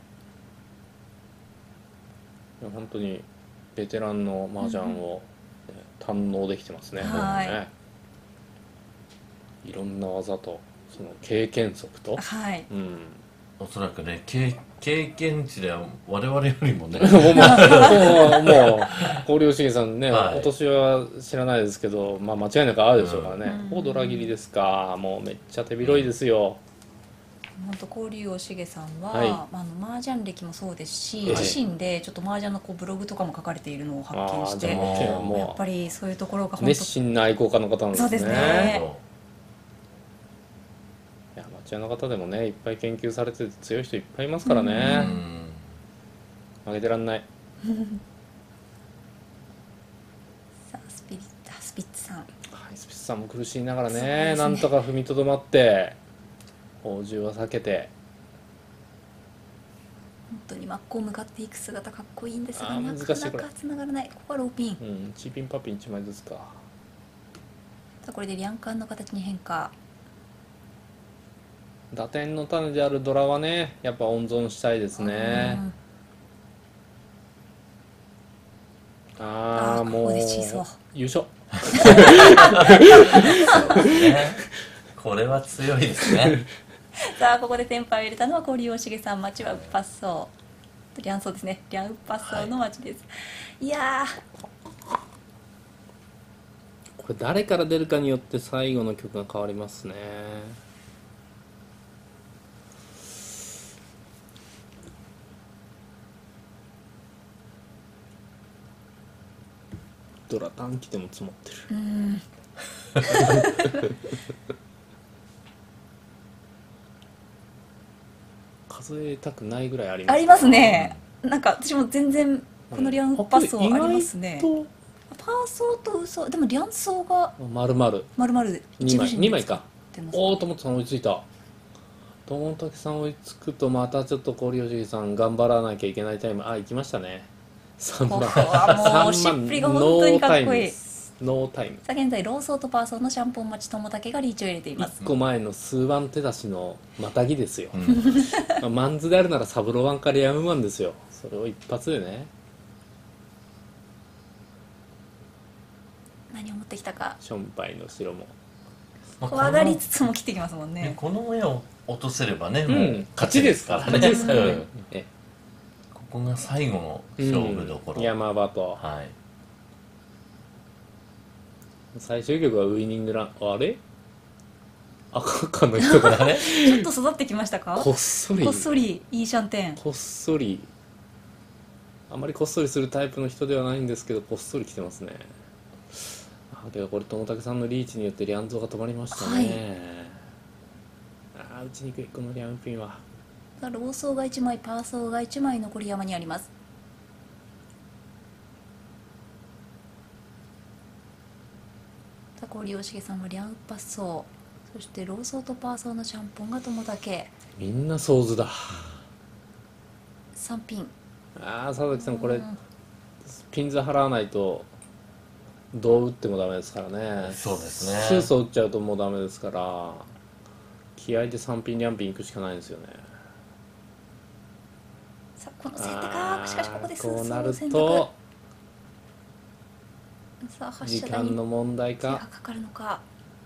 S7: えー、本当にベテランの麻雀を、うん、堪能できてますね。はい、ね、いろんな技とその経験則と、はい、うん、
S8: おそらくね経経験値では我々よりもねもう
S7: 郡吉重さんね、はい、お年は知らないですけど、まあ、間違いなくあるでしょうからね。おドラ切りですか。もうめっちゃ手広いですよ。
S1: 本当郡吉重さんは、はい、あの麻雀歴もそうですし、はい、自身でちょっと麻雀のこうブログとかも書かれているのを発見して、やっぱりそういうところが本当
S7: 熱心な愛好家の方なんですね。そうですね。いや、町屋の方でもねいっぱい研究されてて強い人いっぱいいますからね。負けてらんない。
S1: さあスピリッツスピッツさん、はい、
S7: スピッツさんも苦しいながら ね, ねなんとか踏みとどまって宝珠は避けて、
S1: 本当に真っ向向かっていく姿かっこいいんですが、なかなかつながらない。ここはローピン、
S7: うん、チーピンパピンいちまいずつか。さ
S1: あこれでリャンカンの形に変化。
S7: 打点の種であるドラはねやっぱ温存したいですね。ああもう優勝
S8: これは強いですね。
S1: さあここでテンパを入れたのは郡吉重さん。町はウッパッソー、リャンソーですね。リャンウッパッソーの町です、はい、いや
S7: これ誰から出るかによって最後の曲が変わりますね。ドラ短期でも積もってる。うん数えたくないぐらいあります。
S1: ありますね。なんか私も全然このリャンパソーありますね。うん、パーソーと嘘でもリャンソーが
S7: 丸々
S1: 丸々
S7: にまいにまいか。おお、友田さん追いついた。友武さん追いつくとまたちょっと郡吉さん頑張らなきゃいけないタイム。あ、行きましたね。さんばん。
S1: もうしっぷりが本当にかっこいい。
S7: ノータイム。
S1: さあ現在ローソーとパーソーのシャンポン待ち友武がリーチを入れています。
S7: いっこまえの数番手出しのまたぎですよ。うんまあ、マンズであるならサブロワンかリアムマンですよ。それを一発でね。
S1: 何を持ってきたか。
S7: ションパイの城も
S1: 怖がりつつも切ってきますもんね。
S8: この絵を落とせればね、
S7: うん、もう勝ちですからね。ですからね。え
S8: ここが最後の勝負どころ。
S7: うん、山場と。はい。最終局はウイニングラン。あれ赤赤の人がね
S1: ちょっと育ってきましたか。
S7: こっそり
S1: こっそりいいシャンテン。
S7: こっそりあまりこっそりするタイプの人ではないんですけどこっそり来てますね。あけどこれ友武さんのリーチによってリャンゾーが止まりましたね、はい、ああ打ちにくいこのリャンピンは。
S1: ローソーがいちまいパーソーがいちまい残り山にあります。郡吉さんはリャンウッパッソー、そしてローソーとパーソーのシャンポンが友武。
S7: みんなソーズだ。
S1: さんピン。
S7: ああ佐々木さんこれピンズ払わないとどう打ってもダメですからね。
S8: そうですね。
S7: スーソー打っちゃうともうダメですから気合でさんピンリャンピンいくしかないんですよね。
S1: さあこの選択か。しかしここでスーソー
S7: こうなると
S1: さあ発
S7: 時
S1: 射台に
S7: 間の問題か。
S1: かかるのか。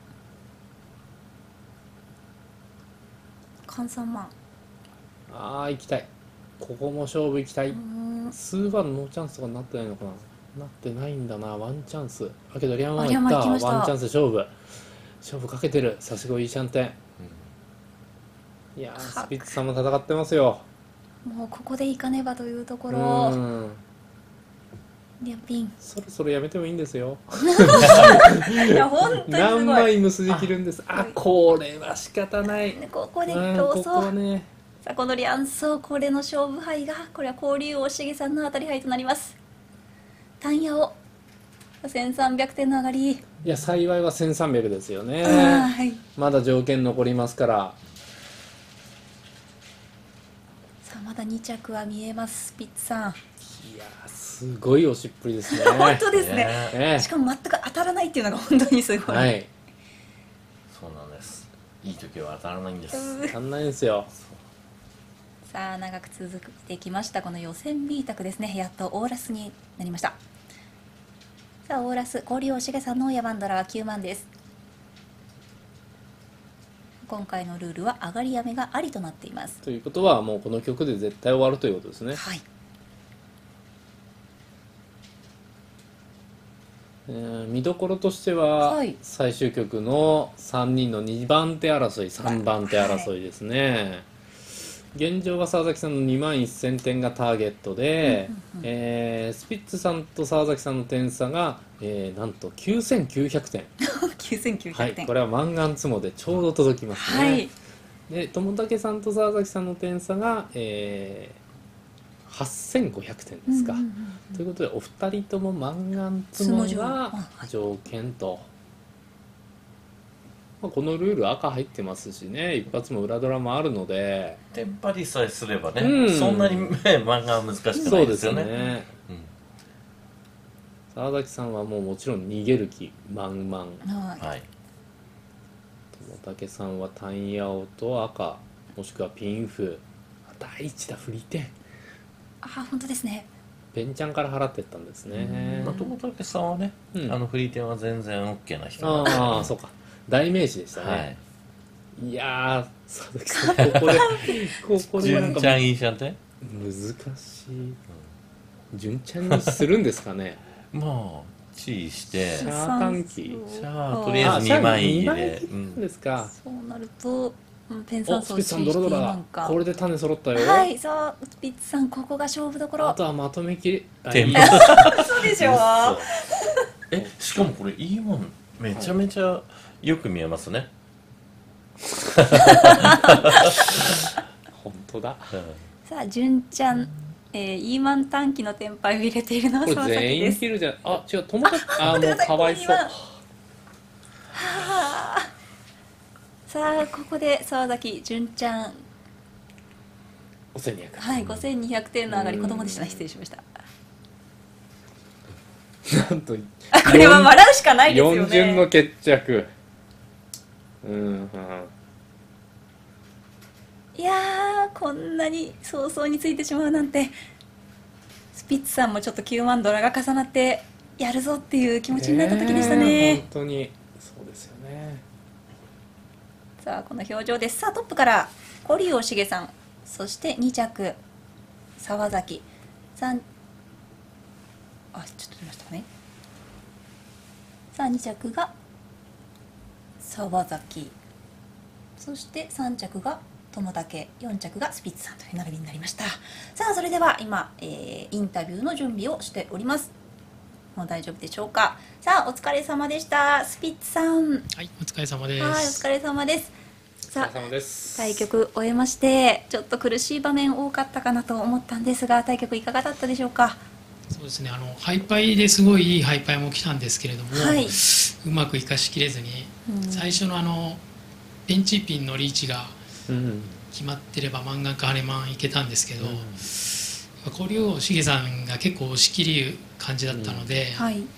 S1: 換算マン。
S7: ああ行きたい。ここも勝負行きたい。数番ノーチャンスとかになってないのかな。なってないんだな。ワンチャンス。だけどリャンワンいった。ワンチャンス勝負勝負かけてる。さすがいいシャンテン、うん、いやスピッツさんも戦ってますよ。
S1: もうここでいかねばというところ。うんリャンピン
S7: そろそろやめてもいいんですよ
S1: いや本当にすごい。
S7: 何枚無筋切るんです。あ, あこれは仕方ない。
S1: ここでローソー、ね、さあこのリャンソーこれの勝負杯がこれは郡吉さんの当たり杯となります。タンヤオせんさんびゃくてんの上がり。い
S7: や幸いはせんさんびゃくですよね、はい、まだ条件残りますから。
S1: さあまだに着は見えますスピッツさん。
S7: いやすごい押しっぷりですね
S1: 本当ですね、ね、しかも全く当たらないっていうのが本当にすごい、はい、
S8: いい時は当たらないんです。
S7: 当たらないんですよ。
S1: さあ長く続いてきましたこの予選 B 卓ですね。やっとオーラスになりました。さあオーラス氷尾茂さんの野蛮ドラはきゅうまんです。今回のルールは上がり雨がありとなっています。
S7: ということはもうこの曲で絶対終わるということですね。
S1: はい。
S7: えー、見どころとしては、はい、最終曲のさんにんのにばん手争いさんばん手争いですね。はい、現状は沢崎さんのにまんせんてんがターゲットで、えー、スピッツさんと沢崎さんの点差が、えー、なんときゅうせんきゅうひゃくてん
S1: きゅうせんきゅうひゃくてん、
S7: はい、これはマンガンツモでちょうど届きますね。はい、で友武さんと沢崎さんの点差が、えーはっせんごひゃくてんですか、うんうんうんうん、ということでお二人ともマンガンツモが条件と、まあ、このルール赤入ってますしね、一発も裏ドラもあるので
S8: テンパりさえすればね、うん、そんなに、ね、漫画は難しくないですよね。そうですよね、うん、
S7: 沢崎さんはもうもちろん逃げる気満々、
S8: はい、
S7: 友武さんはタンヤオと赤もしくはピンフ第一打振り点、
S1: あ、本当ですね。
S7: ペンちゃんから払ってったんですね。
S8: 友武さんはね、うん、あのフリーテンは全然 OK な人
S7: なんで、ああそうか、代名詞でしたね。はい、いやー佐々木さんここでここで
S8: 純ちゃんいいじゃんって
S7: 難しい。純ちゃんにするんですかね。
S8: まあチーして
S7: シャー短期
S8: シャーとりあえずにまん入りで、
S7: うん、ですか。
S1: そうなるとペンさん
S7: スピッツさんドロドロだ。これで種揃ったよ。
S1: はい、そうスピッツさんここが勝負どころ。
S7: あとはまとめきり。
S8: テンポ。
S1: そうでしょう。
S8: え、しかもこれいいもんめちゃめちゃよく見えますね。
S7: 本当だ。
S1: さあ純ちゃん、えー、イーマン短期のテンパイを入れているのは
S7: 沢崎です。全員切るじゃん。あ、違う友達。あ、もうかわいそう。は
S1: あ。さあここで沢崎純ちゃん
S7: ごせんにひゃく、
S1: はい、ごせんにひゃくてんの上がり、子供でしたね、失礼しました。
S7: なんとこ
S1: れは笑うしかないですよね。
S7: よん巡の決着。うん、うん、
S1: いやーこんなに早々についてしまうなんて。スピッツさんもちょっときゅうまんドラが重なってやるぞっていう気持ちになった時でしたね。
S7: 本当にそうですよね。
S1: さあこの表情です。さあトップから堀尾茂さん、そしてに着沢崎さん、あちょっと出ましたね。さあに着が沢崎、そしてさん着が友武、よん着がスピッツさんという並びになりました。さあそれでは今、えー、インタビューの準備をしております。もう大丈夫でしょうか。さあお疲れ様でした。スピッツさん、
S5: はい、お疲れ様です。
S1: はい、お疲れ様です。
S7: さあ
S1: 対局終えましてちょっと苦しい場面多かったかなと思ったんですが、対局いかがだったでしょうか。
S5: そうですね、あのハイパイですごいいいハイパイも来たんですけれども、はい、うまく生かしきれずに、うん、最初のあのペンチピンのリーチが決まってればマンガンかハレマンいけたんですけど、うん、堀尾茂さんが結構押し切る感じだったので、うんはい、うん、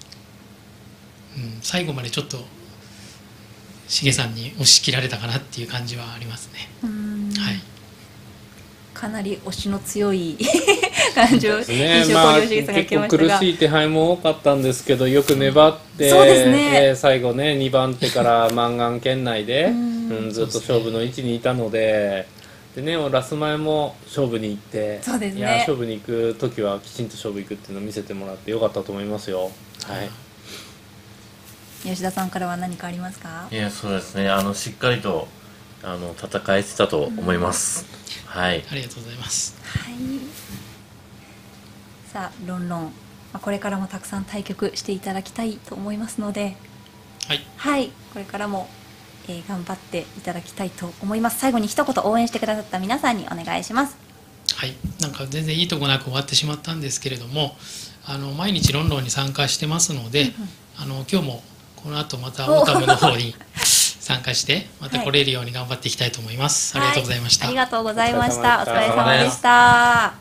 S5: 最後までちょっとしげさんに押し切られたかなっていう感じはありますね。はい、
S1: かなり押しの強い感じを
S7: 印象工業しげさんが結構苦しい手配も多かったんですけど、よく粘って、そうですね、えー、最後ねにばん手からマンガン圏内でうん、ずっと勝負の位置にいたので、でね、ラス前も勝負に行って、
S1: そうですね、
S7: いや勝負に行く時はきちんと勝負行くっていうのを見せてもらってよかったと思いますよ。はい、
S1: 吉田さんからは何かありますか。
S8: いやそうですね、あのしっかりとあの戦えてたと思います、うん、はい、
S5: ありがとうございます、
S1: はい、さあロンロン、これからもたくさん対局していただきたいと思いますので、
S5: はい、
S1: はい、これからも、えー、頑張っていただきたいと思います。最後に一言応援してくださった皆さんにお願いします。
S5: はい、なんか全然いいとこなく終わってしまったんですけれども、あの毎日ロンロンに参加してますので、うんうん、あの今日もこの後またオータムの方に参加してまた来れるように頑張っていきたいと思います、はい、ありがとうございました、
S1: はい、ありがとうございました。お疲れ様でした。はい、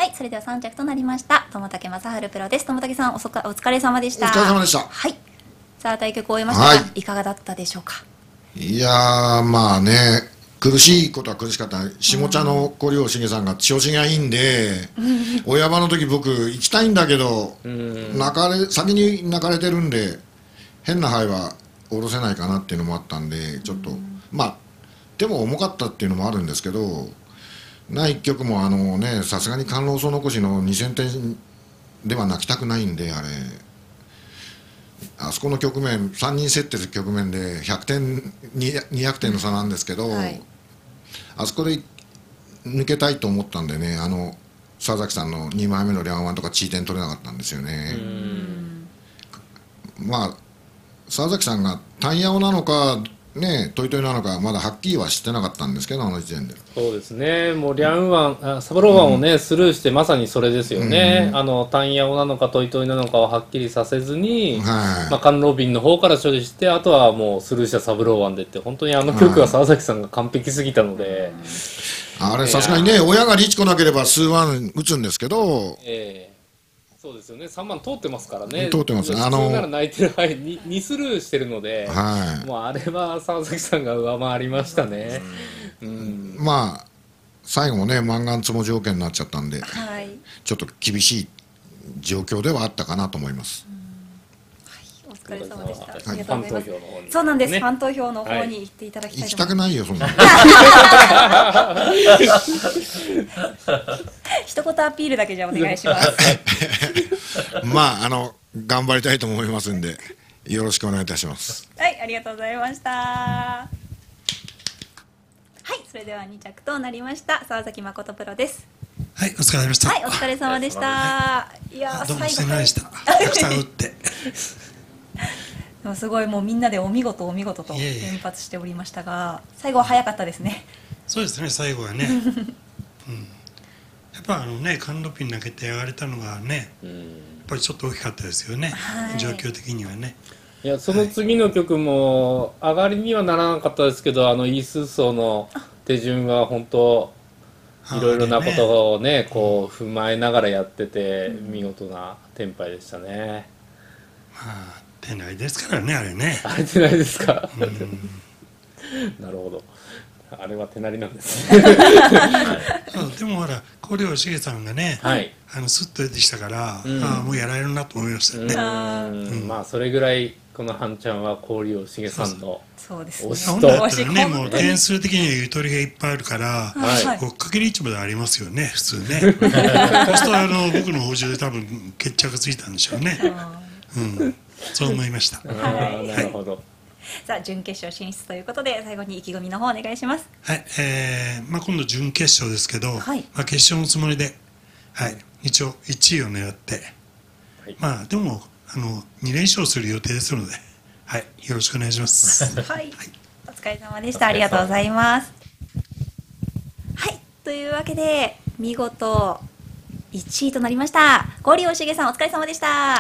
S1: それではさん着となりました友武正治プロです。友武さん お, そお疲れ様でした。
S4: お疲れ様でした。
S1: はい、さあ対局を終えましたが、はい、いかがだったでしょうか。
S4: いやーまあね、苦しいことは苦しかった。下茶の小両重さんが調子がいいんで、親場の時僕行きたいんだけど、泣かれ先に泣かれてるんで変な牌は下ろせないかなっていうのもあったんで、ちょっとまあでも重かったっていうのもあるんですけど、な一局もあのね、さすがに観音層残しのにせんてんでは泣きたくないんで、あれあそこの局面さんにん競ってる局面でひゃくてんにひゃくてんの差なんですけど、はい、あそこで抜けたいと思ったんでね、あの沢崎さんのにまいめのリャンワンとかチー点取れなかったんですよね。まあ沢崎さんが単ヤオなのかね、トイトイなのかまだはっきりは知ってなかったんですけど、あの時点で。そうですね、もうリャンワン、あサブローワンをね、うん、スルーしてまさにそれですよね、うん、あの単ヤオなのかトイトイなのかをはっきりさせずに、はい、まあ、カンロービンの方から処理して、あとはもうスルーしたサブローワンでって、本当にあの曲は沢崎さんが完璧すぎたので、はい、あれさすがにね、親がリーチ来なければ数ワン打つんですけど、えーそうですよね、さんばん通ってますからね、通ってます、あの普通なら泣いてる範囲ににスルーしてるので、はい、もうあれは沢崎さんが上回りましたね、うん、まあ最後もね、マンガンツモ条件になっちゃったんで、はい、ちょっと厳しい状況ではあったかなと思います。
S1: お疲れ様でした。ありがとうございます。そうなんです。ファン投票の方に行っていただきたいと思います。行きたくないよそんな。一言アピールだけじゃお願いします。
S4: まああの頑張りたいと思いますんでよろしくお願いいたします。
S1: はい、ありがとうございました。はい、それではに着となりました沢崎誠プロです。
S3: はい、お疲れ様でした。
S1: はい、お疲れ様でした。いや、
S3: どうもすみませんでした。たくさん打って。
S1: でもすごいもうみんなでお見事お見事と連発しておりましたが、最後は早かったですね。
S3: そうですね、最後はね。うん、やっぱあのね、カンロピン投げて上がれたのがね、やっぱりちょっと大きかったですよね。はい、状況的にはね。
S7: いや、その次の曲も上がりにはならなかったですけど、あのイースーソーの手順は本当いろいろなことをね、こう踏まえながらやってて、見事なテンパイでしたね。
S3: まあ手ないですからね、あれね。
S7: あれ手ないですか。なるほど。あれは手なりなんですね。
S3: でもほら、小両重さんがね、はい、あのスッとでしたから、うん、ああもうやられるなと思いましたよね。
S7: うん、まあそれぐらいこの半ちゃんは小両重さんの
S1: そうですね。
S3: 推しと本当ね、もう点数的にはゆとりがいっぱいあるから、はい、追っかけリーチまでありますよね、普通ね。そうするとあの僕の補充で多分決着ついたんでしょうね。うん、そう思いました。
S7: はい、なるほど。
S1: さあ準決勝進出ということで最後に意気込みの方お願いします。
S3: はい、えーまあ、今度準決勝ですけど、はい、まあ、決勝のつもりで、はい、一応いちいを狙って、はい、まあでもあのに連勝する予定ですので、はい、よろしくお願いします。
S1: はい、はい、お疲れ様でした。ありがとうございます。はい、というわけで見事いちいとなりました小両重さん、お疲れ様でした。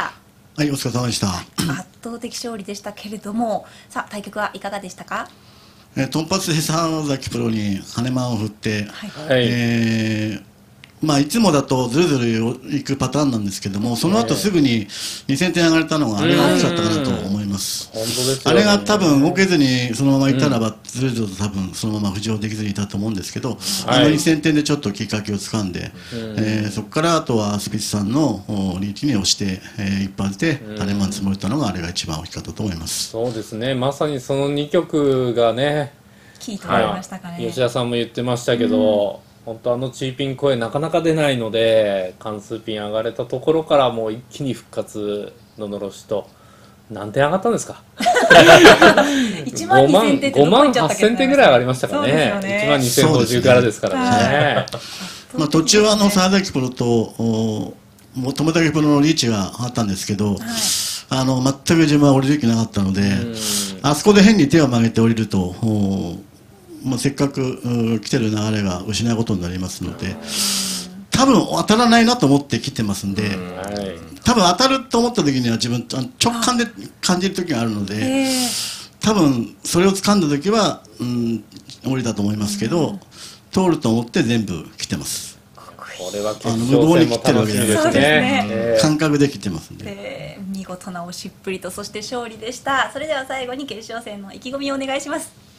S6: はい、お疲れ様でした。
S1: 圧倒的勝利でしたけれども、さあ対局はいかがでしたか？
S6: えー、トンパツで沢崎プロに羽間を振って、はい、えーまあ、いつもだとずるずるいくパターンなんですけども、その後すぐににせんてん上がれたのがあれが大きかったかなと思います。あれが多分動けずにそのままいったらば、ずるずると多分そのまま浮上できずにいたと思うんですけど、あのにせんてんでちょっときっかけをつかんで、えー、そこからあとはスピッツさんのリーチに押して、えー、一発で種マン積もれたのがあれが一番大きかったと思います。
S7: そうですね、まさにそのにきょくがね、
S1: キーとなりましたかね。
S7: はい、吉田さんも言ってましたけど、本当あのチーピン声なかなか出ないので、関数ピン上がれたところからもう一気に復活ののろしと、何点上がったんですか？
S1: いちまんにせんてんって
S7: ごまんはっせんてんぐらい上がりましたかね。ね、いちまんにせんごじゅうからですからね。
S6: まあ途中はあの沢崎プロと友武プロのリーチがあったんですけど、はい、あの全く自分は降りる気なかったので、あそこで変に手を曲げて降りると。まあ、せっかく来てる流れが失うことになりますので、多分当たらないなと思って来てますんで、多分当たると思った時には自分直感で感じる時があるので、多分それを掴んだ時は、うん、降りたと思いますけど、通ると思って全部来てます。
S7: これは決勝戦も楽しみですね。
S6: 感覚で来てますんで、
S1: えー、見事な押しっぷりとそして勝利でした。それでは最後に決勝戦の意気込みをお願いします。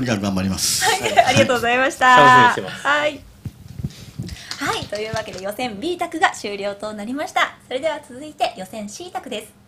S6: にかく頑張ります。
S1: はい、ありがとうございました。
S7: 楽しみにしてます。
S1: はい。はい、というわけで予選 B 択が終了となりました。それでは続いて予選 C 択です。